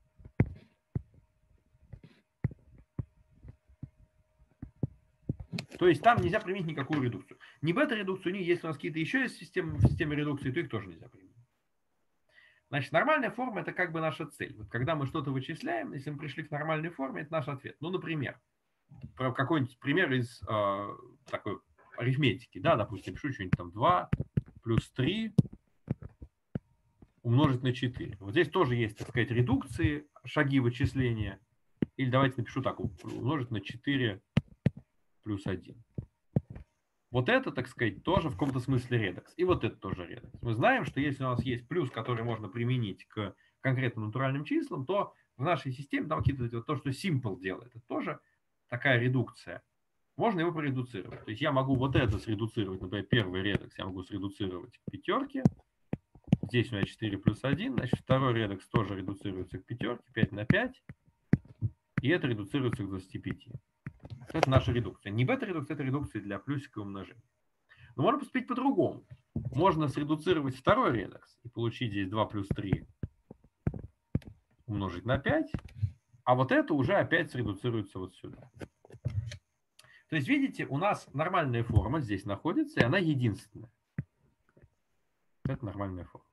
Speaker 1: То есть там нельзя применить никакую редукцию. Ни бета-редукцию, ни если у нас какие-то еще есть системы, в системе редукции, то их тоже нельзя применить. Значит, нормальная форма – это как бы наша цель. Вот когда мы что-то вычисляем, если мы пришли к нормальной форме, это наш ответ. Ну, например, какой-нибудь пример из такой арифметики. Да, допустим, пишу что-нибудь там 2 плюс 3 умножить на 4. Вот здесь тоже есть, так сказать, редукции, шаги вычисления. Или давайте напишу так, умножить на 4 плюс 1. Вот это, так сказать, тоже в каком-то смысле редекс. И вот это тоже редекс. Мы знаем, что если у нас есть плюс, который можно применить к конкретным натуральным числам, то в нашей системе там какие-то вот то, что simple делает, это тоже такая редукция. Можно его проредуцировать. То есть я могу вот это средуцировать, например, первый редекс я могу средуцировать к пятерке. Здесь у меня 4 плюс 1, значит, второй редекс тоже редуцируется к пятерке, 5 на 5. И это редуцируется к 25. Это наша редукция. Не бета-редукция, это редукция для плюсика и умножения. Но можно поступить по-другому. Можно средуцировать второй редекс и получить здесь 2 плюс 3 умножить на 5. А вот это уже опять средуцируется вот сюда. То есть, видите, у нас нормальная форма здесь находится, и она единственная. Это нормальная форма.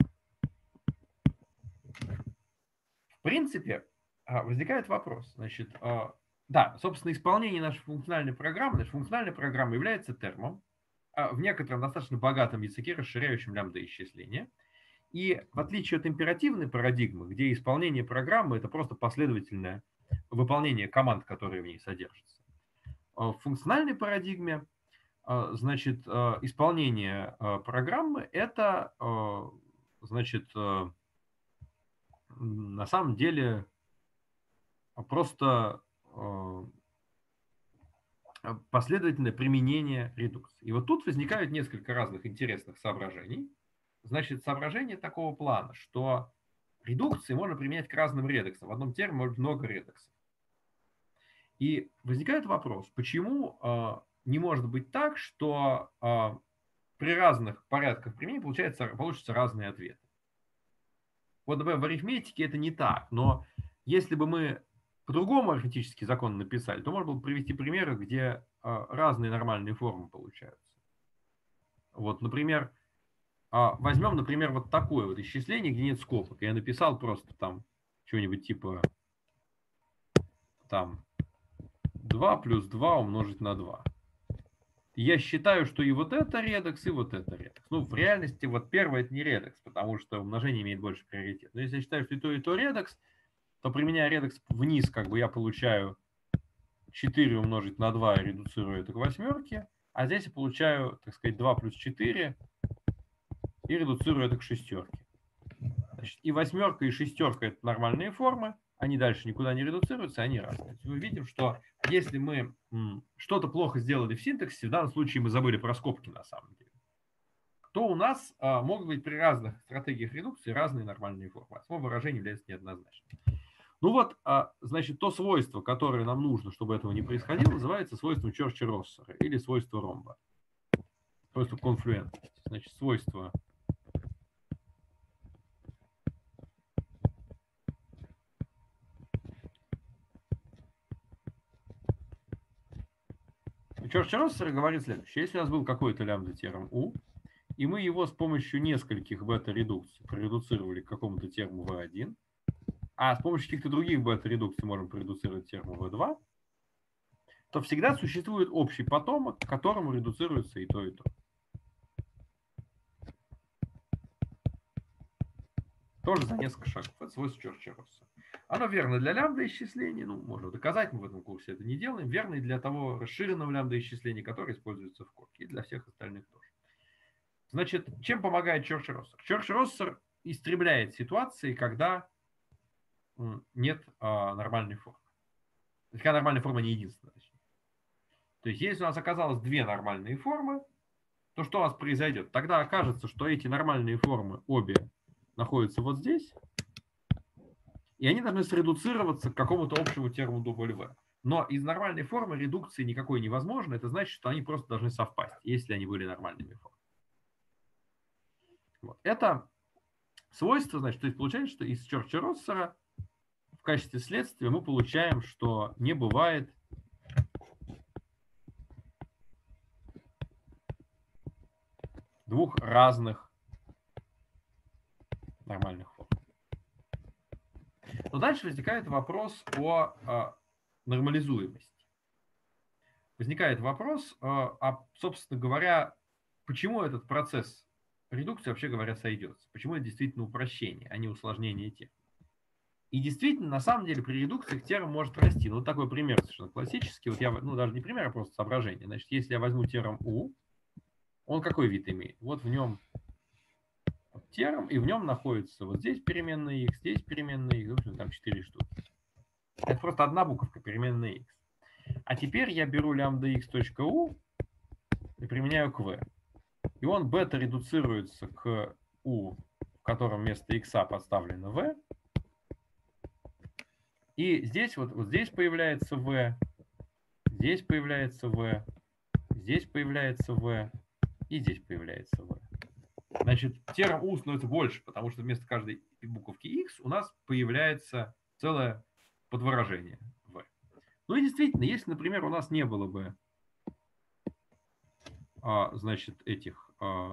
Speaker 1: В принципе, возникает вопрос. Значит, да, собственно, исполнение нашей функциональной программы, наша функциональная программа является термом в некотором достаточно богатом языке, расширяющем лямбда-исчисления. И в отличие от императивной парадигмы, где исполнение программы – это просто последовательное выполнение команд, которые в ней содержатся, в функциональной парадигме, значит, исполнение программы – это, значит, на самом деле просто последовательное применение редукции. И вот тут возникают несколько разных интересных соображений. значит, соображение такого плана, что редукции можно применять к разным редексам. В одном термине может быть много редексов. И возникает вопрос, почему не может быть так, что при разных порядках применения получатся разные ответы. Вот, например, в арифметике это не так, но если бы мы по-другому арифметический закон написали, то можно было бы привести примеры, где разные нормальные формы получаются. Вот, например, возьмем, например, вот такое вот исчисление, где нет скобок. Я написал просто там что-нибудь типа там 2 плюс 2 умножить на 2. Я считаю, что и вот это редекс, и вот это редекс. Ну, в реальности вот первое это не редекс, потому что умножение имеет больше приоритет. Но если я считаю, что и то редекс, то применяя редекс вниз, как бы я получаю 4 умножить на 2 и редуцирую это к восьмерке, а здесь я получаю, так сказать, 2 плюс 4 и редуцирую это к шестерке. Значит, и восьмерка, и шестерка это нормальные формы, они дальше никуда не редуцируются, они разные. Мы видим, что если мы что-то плохо сделали в синтаксисе, в данном случае мы забыли про скобки на самом деле, то у нас могут быть при разных стратегиях редукции разные нормальные формы. Само выражение является неоднозначным. Ну вот, значит, то свойство, которое нам нужно, чтобы этого не происходило, называется свойством Чорча-Россера или свойство ромба. Свойство конфлюентности. Значит, свойство Чорча-Россер говорит следующее. Если у нас был какой-то лямбда-терм U, и мы его с помощью нескольких бета-редукций проредуцировали к какому-то терму V1, а с помощью каких-то других бета-редукций можем проредуцировать терму V2, то всегда существует общий потомок, к которому редуцируется и то, и то. Тоже за несколько шагов. Это свойство Чорча-Россера. Оно верно для лямбда-исчислений, ну, можно доказать, мы в этом курсе это не делаем, верно и для того расширенного лямбда-исчисления, которое используется в корке, и для всех остальных тоже. Значит, чем помогает Чорча-Россер? Чорча-Россер истребляет ситуации, когда нет нормальной формы. Когда нормальная форма не единственная. То есть, если у нас оказалось две нормальные формы, то что у нас произойдет? Тогда окажется, что эти нормальные формы обе находятся вот здесь, и они должны средуцироваться к какому-то общему терму W. Но из нормальной формы редукции никакой невозможно. Это значит, что они просто должны совпасть, если они были нормальными формами. Вот. Это свойство, значит, то есть получается, что из Чорча-Россера в качестве следствия мы получаем, что не бывает двух разных нормальных форм. Но дальше возникает вопрос о нормализуемости. Возникает вопрос, собственно говоря, почему этот процесс редукции, вообще говоря, сойдется. Почему это действительно упрощение, а не усложнение тем. И действительно, на самом деле, при редукциях терм может расти. Ну, вот такой пример совершенно классический. Вот я, ну, даже не пример, а просто соображение. Значит, если я возьму терм U, он какой вид имеет? Вот в нем терм, и в нем находится вот здесь переменная x, здесь переменная x, в общем, там 4 штуки. Это просто одна буковка, переменная x. А теперь я беру лямбда x.u и применяю к v. И он бета редуцируется к u, в котором вместо x подставлено v. И здесь вот здесь появляется v, здесь появляется v, здесь появляется v, и здесь появляется v. Значит, терм u становится больше, потому что вместо каждой буковки x у нас появляется целое подвыражение v. Ну и действительно, если, например, у нас не было бы, значит, этих,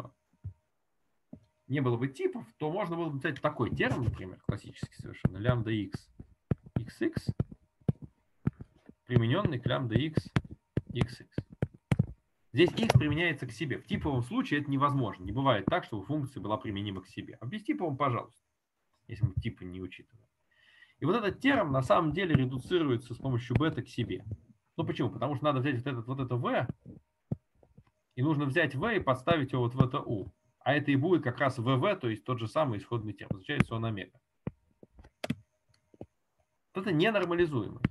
Speaker 1: не было бы типов, то можно было бы написать такой терм, например, классический совершенно, лямбда x xx, примененный к лямбда x xx. Здесь x применяется к себе. В типовом случае это невозможно. Не бывает так, чтобы функция была применима к себе. А в бестиповом, пожалуйста, если мы типы не учитываем. И вот этот терм на самом деле редуцируется с помощью бета к себе. Ну почему? Потому что надо взять вот это v, и нужно взять v и подставить его вот в это u. А это и будет как раз vv, то есть тот же самый исходный терм. Означается он омега. Вот это ненормализуемый.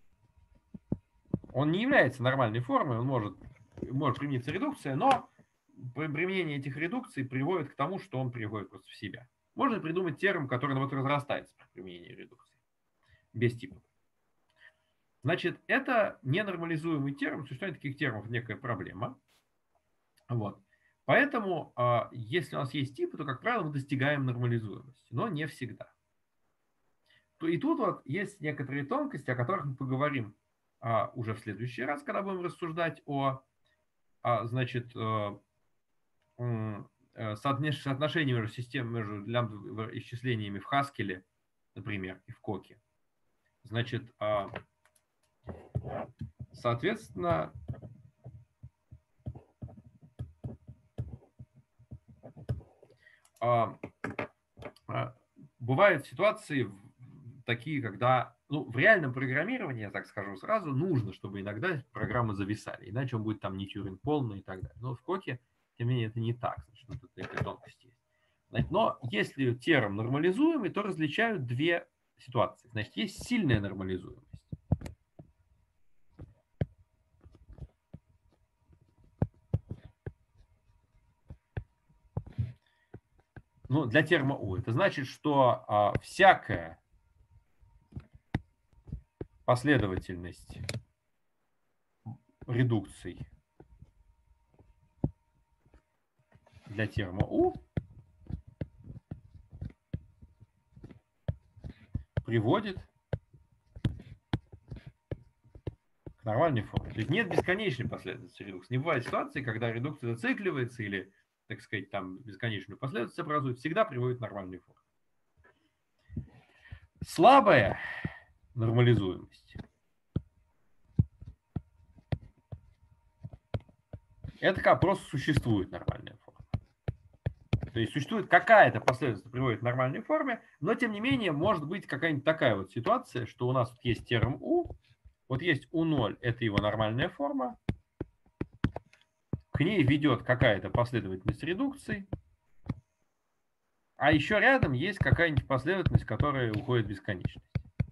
Speaker 1: Он не является нормальной формой, он может примениться редукция, но применение этих редукций приводит к тому, что он приводит просто в себя. Можно придумать терм, который вот разрастается при применении редукции, без типов. Значит, это ненормализуемый терм, существование таких термов некая проблема. Вот. Поэтому, если у нас есть типы, то, как правило, мы достигаем нормализуемости, но не всегда. И тут вот есть некоторые тонкости, о которых мы поговорим уже в следующий раз, когда будем рассуждать о, значит, соотношении между системами, между лямбда-исчислениями в Хаскеле, например, и в Коке. Значит, соответственно, бывают ситуации такие, когда, ну, в реальном программировании, я так скажу сразу, нужно, чтобы иногда программы зависали, иначе он будет там не Тьюринг полный и так далее. Но в Коке, тем не менее, это не так, значит, тут такая тонкость есть. Но если терм нормализуемый, то различают две ситуации. Значит, есть сильная нормализуемость. Ну, для терма U. Это значит, что всякая последовательность редукций для терма U приводит к нормальной форме. То есть нет бесконечной последовательности редукции. Не бывает ситуации, когда редукция зацикливается или, так сказать, там бесконечную последовательность образует, всегда приводит к нормальной форме. Слабая нормализуемость — это как просто существует нормальная форма. То есть существует какая-то последовательность, приводит к нормальной форме, но тем не менее может быть какая-нибудь такая вот ситуация, что у нас есть терм U, вот есть U0, это его нормальная форма, к ней ведет какая-то последовательность редукций, а еще рядом есть какая-нибудь последовательность, которая уходит в бесконечность,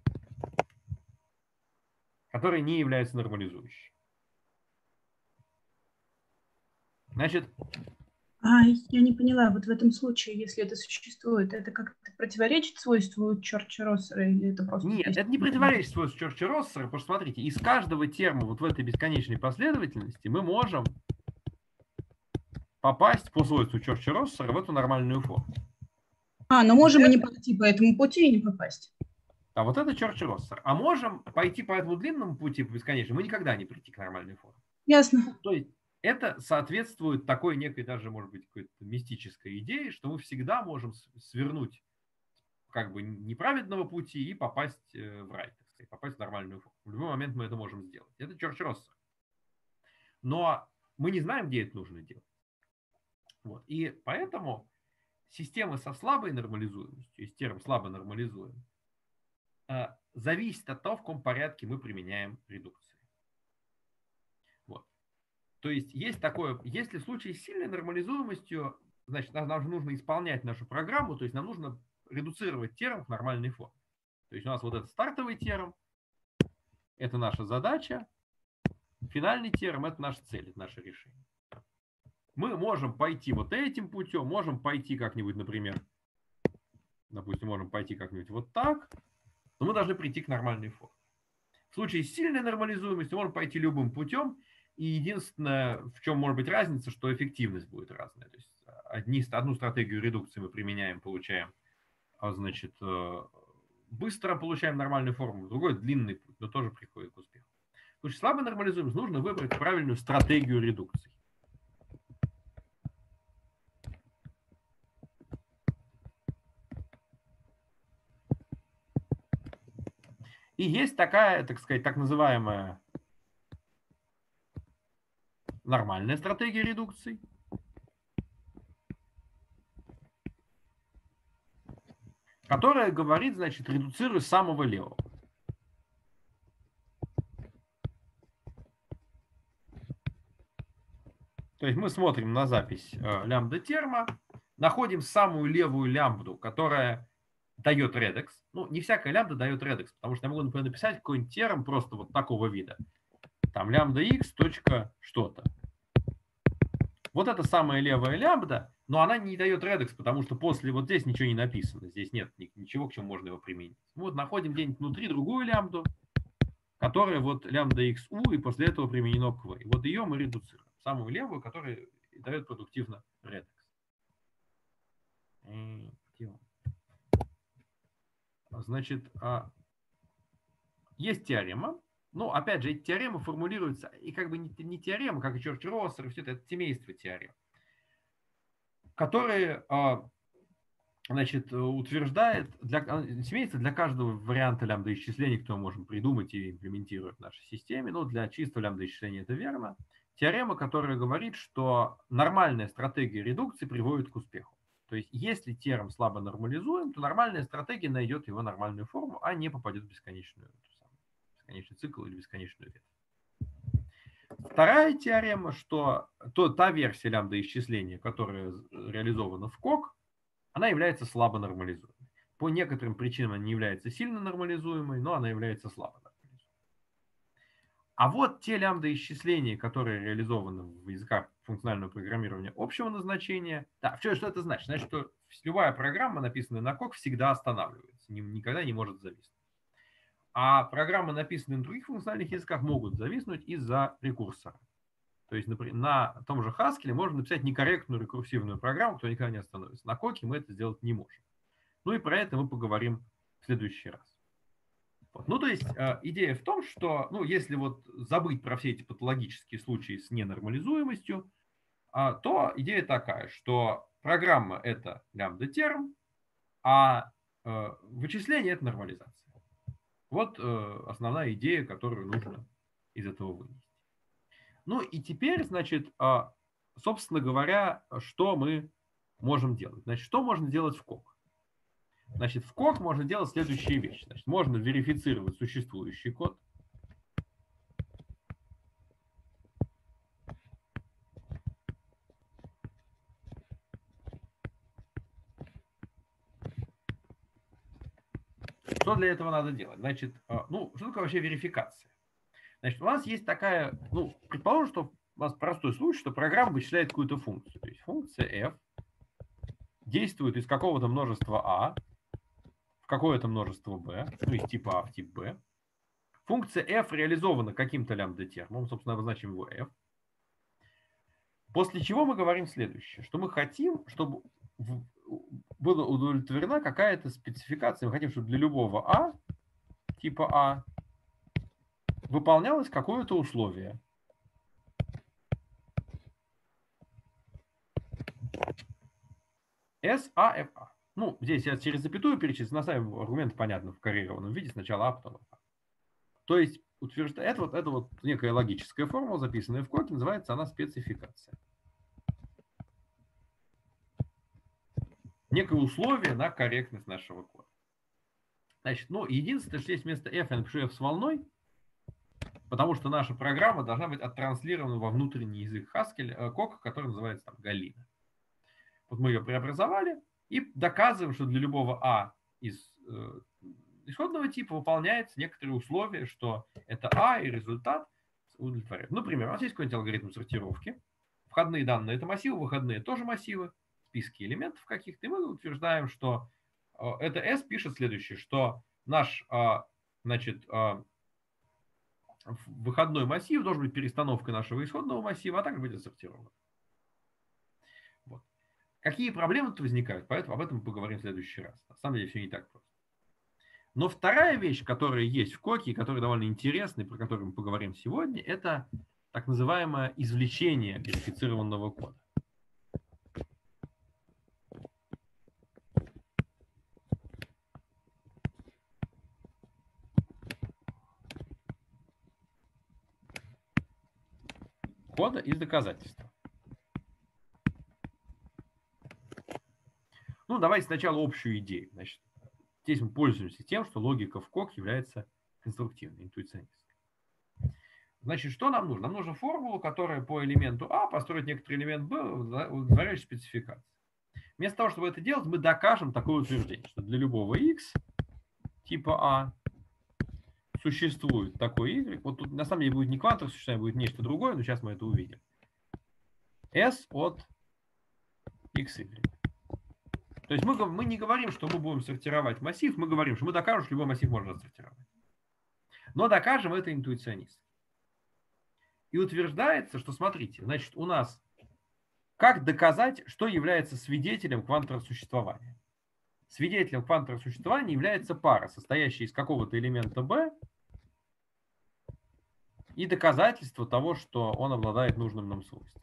Speaker 1: которая не является нормализующей. Значит,
Speaker 2: я не поняла, вот в этом случае, если это существует, это как-то противоречит свойству Чорча-Россера или это просто...
Speaker 1: Нет, это не противоречит свойству Чорча-Россера, потому что, смотрите, из каждого терма вот в этой бесконечной последовательности мы можем попасть по свойству Чорча-Россера в эту нормальную форму.
Speaker 2: Но можем и не пойти по этому пути и не попасть.
Speaker 1: А вот это Чорча-Россер. А можем пойти по этому длинному пути, по бесконечному, мы никогда не прийти к нормальной форме.
Speaker 2: Ясно.
Speaker 1: То есть это соответствует такой некой даже, может быть, какой-то мистической идее, что мы всегда можем свернуть как бы неправедного пути и попасть в рай, так сказать, попасть в нормальную форму. В любой момент мы это можем сделать. Это Чорч-Россер. Но мы не знаем, где это нужно делать. Вот. И поэтому системы со слабой нормализуемостью, то есть терм слабо нормализуем, зависит от того, в каком порядке мы применяем редукции. Вот. То есть есть такое, если в случае с сильной нормализуемостью, значит, нам же нужно исполнять нашу программу, то есть нам нужно редуцировать терм в нормальной форме. То есть у нас вот этот стартовый терм, это наша задача, финальный терм — это наша цель, это наше решение. Мы можем пойти вот этим путем, можем пойти как-нибудь, например, допустим, можем пойти как-нибудь вот так, но мы должны прийти к нормальной форме. В случае с сильной нормализуемостью можем пойти любым путем, и единственное, в чем может быть разница, что эффективность будет разная. То есть одну стратегию редукции мы применяем, получаем, значит, быстро получаем нормальную форму, другой длинный путь, но тоже приходит к успеху. В случае слабой нормализуемости нужно выбрать правильную стратегию редукции. И есть такая, так сказать, так называемая нормальная стратегия редукции, которая говорит, значит, редуцируй самого левого. То есть мы смотрим на запись лямбда терма, находим самую левую лямбду, которая дает редекс. Ну, не всякая лямбда дает редекс, потому что я могу, например, написать какой-нибудь терм просто вот такого вида. Там лямбда x точка что-то. Вот это самая левая лямбда, но она не дает редекс, потому что после вот здесь ничего не написано. Здесь нет ничего, к чему можно его применить. Вот находим где-нибудь внутри другую лямбду, которая вот лямбда xu, и после этого применено к v. И вот ее мы редуцируем. Самую левую, которая дает продуктивно редекс. Значит, есть теорема. Ну, опять же, эти теоремы формулируются, и как бы не теорема, как и Чорч-Россер, и все это семейство теорем, которые, значит, утверждает, семейство для каждого варианта лямбда-исчислений, который мы можем придумать и имплементировать в нашей системе. Ну, для чистого лямбда-исчисления это верно. Теорема, которая говорит, что нормальная стратегия редукции приводит к успеху. То есть, если терм слабо нормализуем, то нормальная стратегия найдет его нормальную форму, а не попадет в бесконечный цикл или бесконечную ветвь. Вторая теорема, что та версия лямбда-исчисления, которая реализована в КОК, она является слабо нормализуемой. По некоторым причинам она не является сильно нормализуемой, но она является слабо нормализуемой. А вот те лямбда-исчисления, которые реализованы в языках функционального программирования общего назначения, да, что это значит? Значит, что любая программа, написанная на КОК, всегда останавливается, никогда не может зависнуть. А программы, написанные на других функциональных языках, могут зависнуть из-за рекурсора. То есть, например, на том же Haskell можно написать некорректную рекурсивную программу, которая никогда не остановится. На Коке мы это сделать не можем. Ну и про это мы поговорим в следующий раз. Вот. Ну, то есть, идея в том, что, ну, если вот забыть про все эти патологические случаи с ненормализуемостью, то идея такая, что программа – это лямбда-терм, а вычисление – это нормализация. Вот основная идея, которую нужно из этого вынести. Ну и теперь, значит, собственно говоря, что мы можем делать? Значит, что можно делать в КОК? Значит, в КОК можно делать следующие вещи. Значит, можно верифицировать существующий код. Что для этого надо делать? Значит, ну, что такое вообще верификация? Значит, у нас есть такая, ну, предположим, что у нас простой случай, что программа вычисляет какую-то функцию. То есть функция f действует из какого-то множества a в какое-то множество b, ну, из типа a в тип b. Функция f реализована каким-то лямбда-термом, собственно, обозначим его f. После чего мы говорим следующее, что мы хотим, чтобы была удовлетворена какая-то спецификация. Мы хотим, чтобы для любого a, типа a, выполнялось какое-то условие. SAFA. Ну, здесь я через запятую перечислю, на самом деле аргумент понятно в коррелированном виде, сначала А, потом А. То есть, это вот некая логическая формула, записанная в коде, называется она спецификация. Некое условие на корректность нашего кода. Значит, ну, единственное, что есть вместо F, я напишу F с волной, потому что наша программа должна быть оттранслирована во внутренний язык Haskell, кока, который называется там Галина. Вот мы ее преобразовали и доказываем, что для любого А из исходного типа выполняется некоторые условия, что это А и результат удовлетворяет. Например, у нас есть какой-нибудь алгоритм сортировки. Входные данные – это массивы, выходные – тоже массивы, списки элементов каких-то. И мы утверждаем, что это S пишет следующее, что наш, значит, выходной массив должен быть перестановкой нашего исходного массива, а также быть отсортирован. Вот. Какие проблемы тут возникают? Поэтому об этом мы поговорим в следующий раз. На самом деле все не так просто. Но вторая вещь, которая есть в коке, и которая довольно интересная, про которую мы поговорим сегодня, это так называемое извлечение верифицированного кода. Кода из доказательства. Ну, давайте сначала общую идею. Значит, здесь мы пользуемся тем, что логика в КОК является конструктивной, интуиционистской. Значит, что нам нужно? Нам нужна формула, которая по элементу А построит некоторый элемент Б, удовлетворяющий спецификации. Вместо того, чтобы это делать, мы докажем такое утверждение, что для любого X типа А существует такой Y. Вот тут на самом деле будет не квантовое существование, будет нечто другое, но сейчас мы это увидим. S от XY. То есть мы не говорим, что мы будем сортировать массив, мы говорим, что мы докажем, что любой массив можно отсортировать. Но докажем это интуиционистски. И утверждается, что, смотрите, значит, у нас как доказать, что является свидетелем квантового существования? Свидетелем квантового существования является пара, состоящая из какого-то элемента B, и доказательство того, что он обладает нужным нам свойством.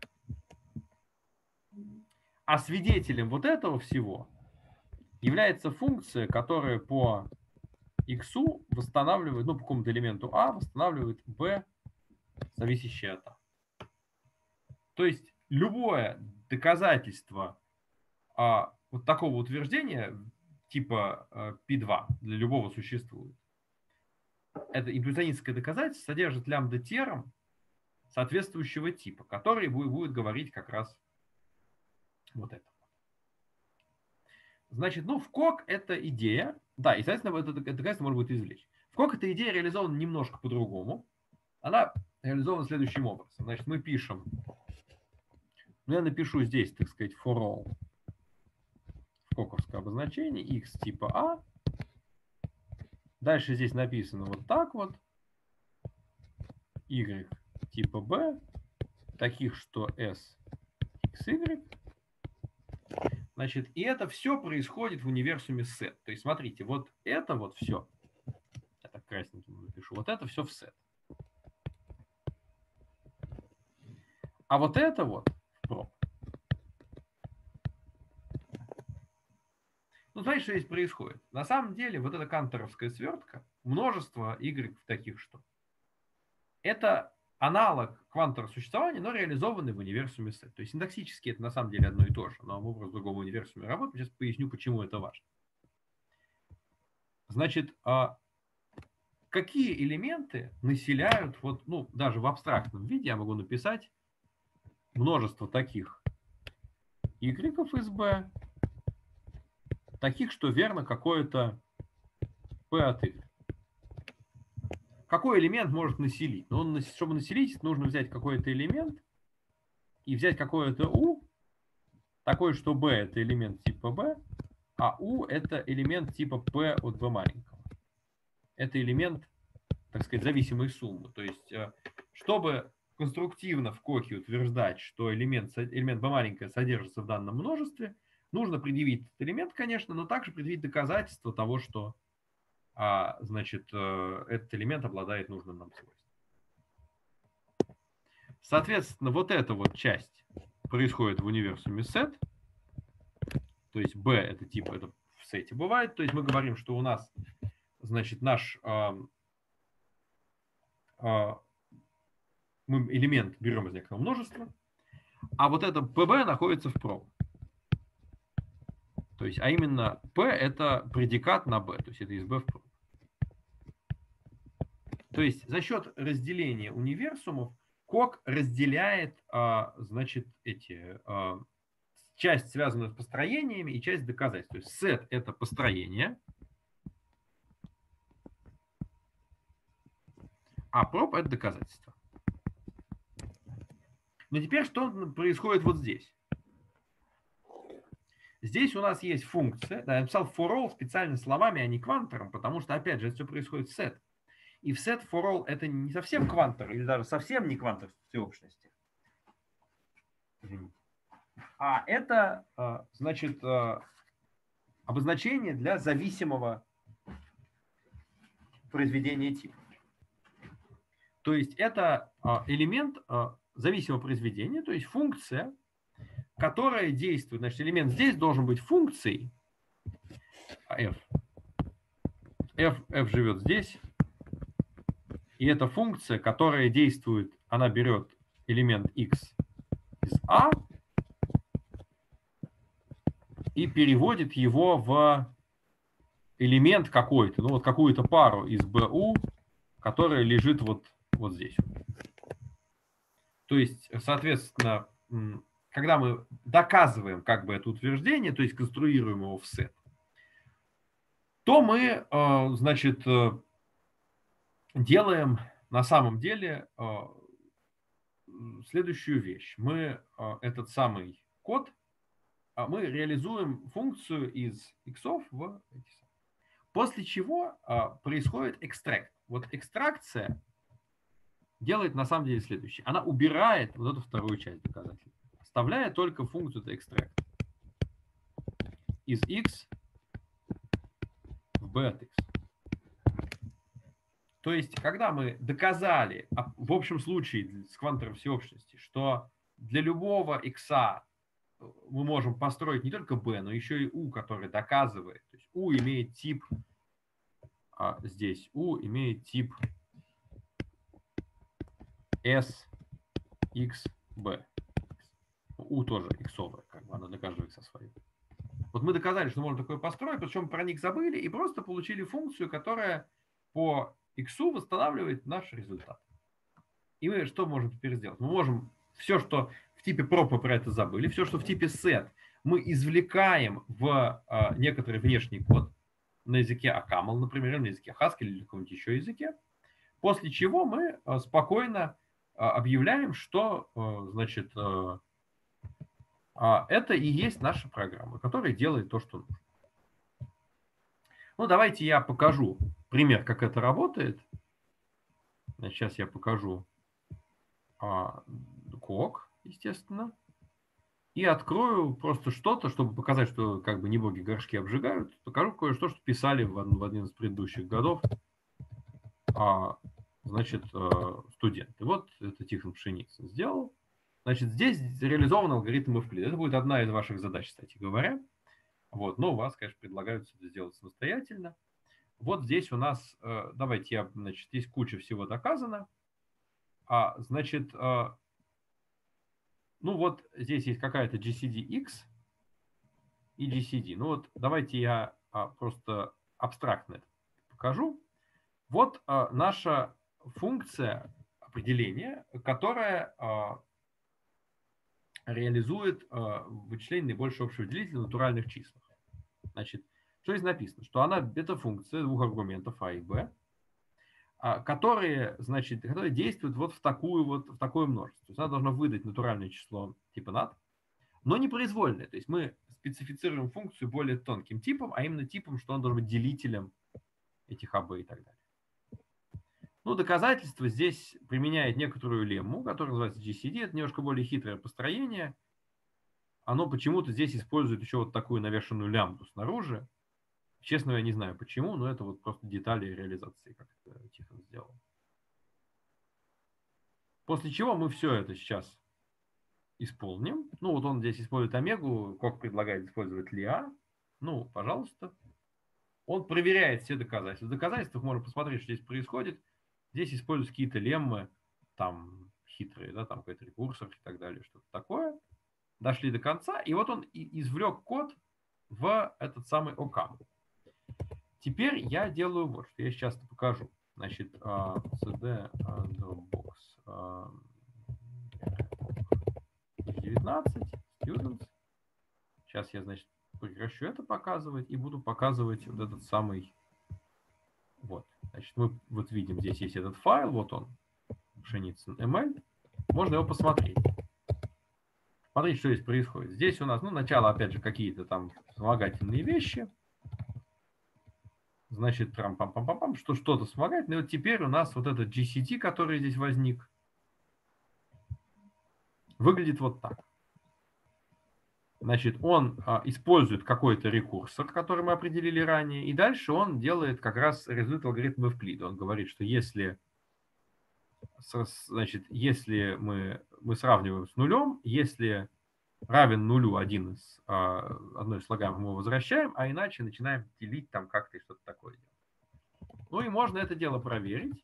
Speaker 1: А свидетелем вот этого всего является функция, которая по x восстанавливает, ну, по какому-то элементу А восстанавливает B, зависящее от А. То есть любое доказательство вот такого утверждения типа P2 для любого существует. Это интуиционистское доказательство содержит лямбда-терм соответствующего типа, который будет говорить как раз вот это. Значит, ну, в КОК эта идея, да, и, соответственно, это доказательство можно будет извлечь. В КОК эта идея реализована немножко по-другому. Она реализована следующим образом. Значит, мы пишем, ну, я напишу здесь, так сказать, for all в коковское обозначение, x типа А. Дальше здесь написано вот так вот, y типа B, таких, что s, x, y. Значит, и это все происходит в универсуме set. То есть, смотрите, вот это вот все, я так красненьким напишу, вот это все в set. А вот это вот в prop. Ну, знаете, что здесь происходит? На самом деле, вот эта канторовская свертка, множество y таких, что это аналог квантового существования, но реализованный в универсуме set. То есть синтаксически это на самом деле одно и то же, но мы в другом универсуме работаем. Сейчас поясню, почему это важно. Значит, какие элементы населяют, вот, ну, даже в абстрактном виде я могу написать множество таких y из b, таких, что верно какое-то p от y. Какой элемент может населить? Ну, чтобы населить, нужно взять какой-то элемент и взять какое-то u, такой, что b это элемент типа b, а u это элемент типа p от b маленького. Это элемент, так сказать, зависимой суммы. То есть, чтобы конструктивно в коке утверждать, что элемент b маленькое содержится в данном множестве, нужно предъявить этот элемент, конечно, но также предъявить доказательство того, что значит, этот элемент обладает нужным нам свойством. Соответственно, вот эта вот часть происходит в универсуме set. То есть B это типа, это в сете бывает. То есть мы говорим, что у нас, значит, наш мы элемент берем из некоторого множества, а вот это PB находится в prop. То есть, а именно P это предикат на B, то есть это из B в prop. То есть за счет разделения универсумов КОК разделяет, значит, часть, связанную с построениями, и часть доказательств. То есть сет – это построение, а проб – это доказательство. Но теперь что происходит вот здесь? Здесь у нас есть функция, да, я написал for all специально словами, а не квантором, потому что, опять же, это все происходит в set. И в set for all это не совсем квантор, или даже совсем не квантор всеобщности. А это, значит, обозначение для зависимого произведения типа. То есть это элемент зависимого произведения, то есть функция, которая действует. Значит, элемент здесь должен быть функцией f. F живет здесь. И эта функция, которая действует, она берет элемент x из A и переводит его в элемент какой-то, ну вот какую-то пару из BU, которая лежит вот здесь. То есть, соответственно, когда мы доказываем как бы это утверждение, то есть конструируем его в сет, то мы, значит, делаем на самом деле следующую вещь. Мы этот самый код, мы реализуем функцию из иксов в эти самые. После чего происходит экстракт. Вот экстракция делает на самом деле следующее. Она убирает вот эту вторую часть доказательства, оставляя только функцию extract из x в b от x. То есть, когда мы доказали, в общем случае с квантовой всеобщности, что для любого x мы можем построить не только b, но еще и u, который доказывает. То есть u имеет тип, здесь u имеет тип s, x, b. U тоже иксовая, как бы она для каждого икса своя. Вот мы доказали, что можно такое построить, причем про них забыли и просто получили функцию, которая по иксу восстанавливает наш результат. И мы что можем теперь сделать? Мы можем все, что в типе prop мы про это забыли, все, что в типе set, мы извлекаем в некоторый внешний код на языке ACAML, например, на языке Haskell или каком-нибудь еще языке, после чего мы спокойно объявляем, что, значит, это и есть наша программа, которая делает то, что нужно. Ну, давайте я покажу пример, как это работает. Сейчас я покажу кок, естественно, и открою просто что-то, чтобы показать, что как бы не боги горшки обжигают. Покажу кое-что, что писали в один из предыдущих годов, значит, студенты. Вот это Тихон Пшеницын сделал. Значит, здесь реализован алгоритм Евклида. Это будет одна из ваших задач, кстати говоря. Вот, но у вас, конечно, предлагают это сделать самостоятельно. Вот здесь у нас, давайте, значит, здесь куча всего доказано. Значит, ну вот здесь есть какая-то GCD-X и GCD. Ну вот давайте я просто абстрактно это покажу. Вот наша функция определения, которая реализует вычисление наибольшего общего делителя в натуральных числах. Значит, что здесь написано? Что это функция двух аргументов а и b, которые действуют вот в такое множество. То есть она должна выдать натуральное число типа NAT, но не произвольное. То есть мы специфицируем функцию более тонким типом, а именно типом, что он должен быть делителем этих АБ и так далее. Ну, доказательство здесь применяет некоторую лемму, которая называется GCD. Это немножко более хитрое построение. Оно почему-то здесь использует еще вот такую навешенную лямбду снаружи. Честно, я не знаю почему, но это вот просто детали реализации, как это Тихон сделал. После чего мы все это сейчас исполним. Ну, вот он здесь использует омегу, Кок предлагает использовать лиа. Ну, пожалуйста. Он проверяет все доказательства. В доказательствах можно посмотреть, что здесь происходит. Здесь используются какие-то леммы, там хитрые, да, там какой-то рекурсор и так далее, что-то такое. Дошли до конца, и вот он извлек код в этот самый OCaml. Теперь я делаю вот что. Я сейчас это покажу. Значит, cd dropbox 19 students. Сейчас я, значит, прекращу это показывать и буду показывать вот этот самый. Вот. Значит, мы вот видим, здесь есть этот файл, вот он, Пшеницын ML. Можно его посмотреть. Смотрите, что здесь происходит. Здесь у нас, ну, начало, опять же, какие-то там вспомогательные вещи. Значит, трам-пам-пам-пам-пам, что-то вспомогательное. И вот теперь у нас вот этот GCD, который здесь возник, выглядит вот так. Значит, он использует какой-то рекурсор, который мы определили ранее, и дальше он делает как раз реализует алгоритм Евклида. Он говорит, что если, значит, если мы сравниваем с нулем, если равен нулю одно из слагаемых, мы его возвращаем, а иначе начинаем делить там как-то и что-то такое. Ну и можно это дело проверить.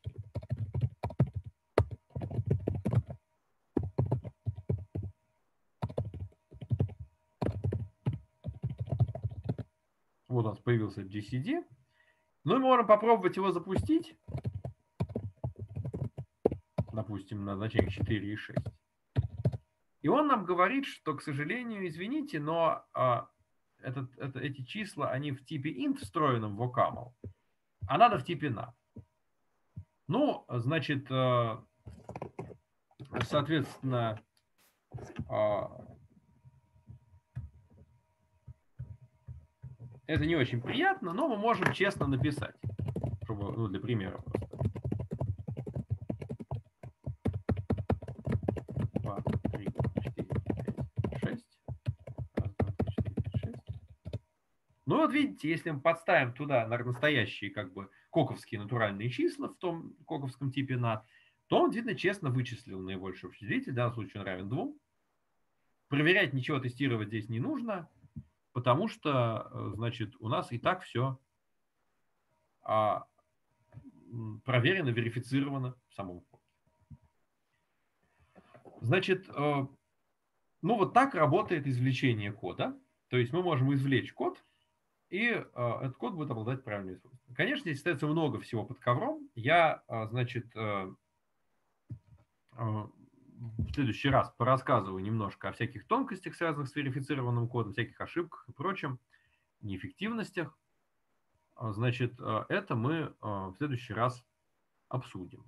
Speaker 1: Вот у нас появился GCD. Ну и мы можем попробовать его запустить. Допустим, на значение 4,6. И он нам говорит, что, к сожалению, извините, но эти числа, они в типе int встроенном в OCaml, а надо в типе NaN. Ну, значит, соответственно, это не очень приятно, но мы можем честно написать, чтобы, ну, для примера просто. 2, 3, 4, 5, 6. Раз, 2, 3, 4, 5, 6. Ну вот видите, если мы подставим туда настоящие как бы коковские натуральные числа в том коковском типе NAT, то он, видно, честно вычислил наибольший общий делитель. В данном случае он равен 2. Проверять ничего, тестировать здесь не нужно, потому что, значит, у нас и так все проверено, верифицировано в самом коде. Значит, ну вот так работает извлечение кода. То есть мы можем извлечь код, и этот код будет обладать правильными свойствами. Конечно, здесь остается много всего под ковром. Я, значит, в следующий раз порассказываю немножко о всяких тонкостях, связанных с верифицированным кодом, всяких ошибках и прочем, неэффективностях. Значит, это мы в следующий раз обсудим.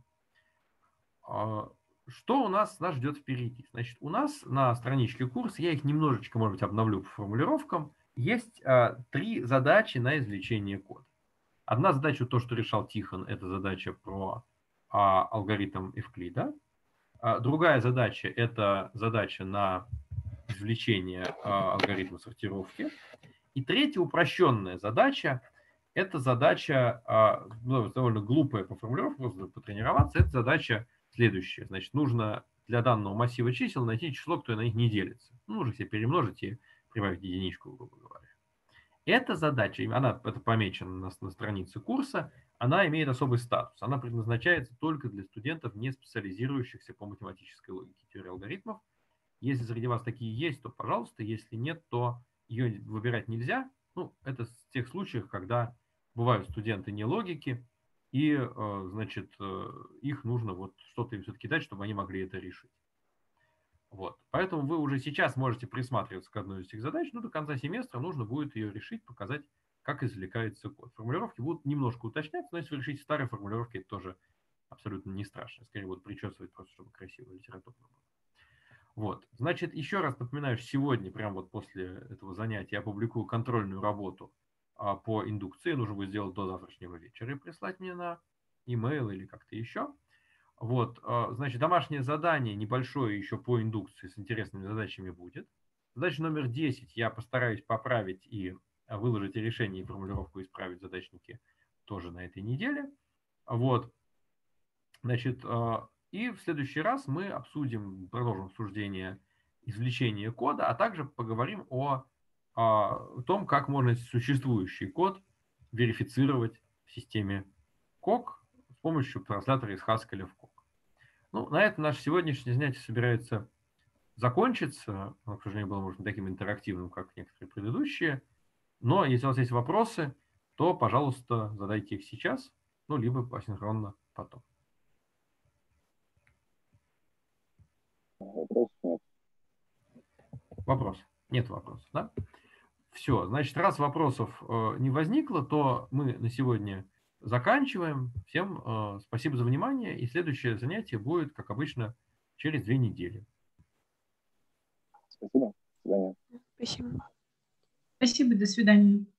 Speaker 1: Что у нас ждет впереди? Значит, у нас на страничке курса, я их немножечко, может быть, обновлю по формулировкам, есть 3 задачи на извлечение кода. Одна задача, то, что решал Тихон, это задача про алгоритм Эвклида. Другая задача – это задача на извлечение алгоритма сортировки. И третья упрощенная задача – это задача, ну, довольно глупая по формулировке, просто потренироваться, это задача следующая. Значит, нужно для данного массива чисел найти число, которое на них не делится. Ну, нужно все перемножить и прибавить единичку, грубо говоря. Эта задача, это помечено на странице курса, она имеет особый статус. Она предназначается только для студентов, не специализирующихся по математической логике теории алгоритмов. Если среди вас такие есть, то пожалуйста. Если нет, то ее выбирать нельзя. Ну, это в тех случаях, когда бывают студенты не логики, и, значит, их нужно вот что-то им все-таки дать, чтобы они могли это решить. Вот. Поэтому вы уже сейчас можете присматриваться к одной из этих задач, но до конца семестра нужно будет ее решить, показать, как извлекается код. Формулировки будут немножко уточняться, но если вы решите старые формулировки, это тоже абсолютно не страшно. Скорее будут причесывать просто, чтобы красиво литературно было. Вот. Значит, еще раз напоминаю, что сегодня, прямо вот после этого занятия, я публикую контрольную работу по индукции. Нужно будет сделать до завтрашнего вечера и прислать мне на e-mail или как-то еще. Вот, значит, домашнее задание небольшое еще по индукции с интересными задачами будет. Задача номер 10 я постараюсь поправить и выложить решение и формулировку исправить задачники тоже на этой неделе. Вот, значит, и в следующий раз мы продолжим обсуждение извлечения кода, а также поговорим о том, как можно существующий код верифицировать в системе COC с помощью транслятора из Haskell в COC. Ну, на этом наше сегодняшнее занятие собирается закончиться. Оно, к сожалению, было, может, не таким интерактивным, как некоторые предыдущие. Но если у вас есть вопросы, то, пожалуйста, задайте их сейчас, ну, либо асинхронно потом.
Speaker 4: Вопросов нет.
Speaker 1: Вопрос? Нет вопросов, да? Все, значит, раз вопросов не возникло, то мы на сегодня заканчиваем. Всем спасибо за внимание. И следующее занятие будет, как обычно, через 2 недели.
Speaker 4: Спасибо. До свидания.
Speaker 3: Спасибо.
Speaker 2: Спасибо, до свидания.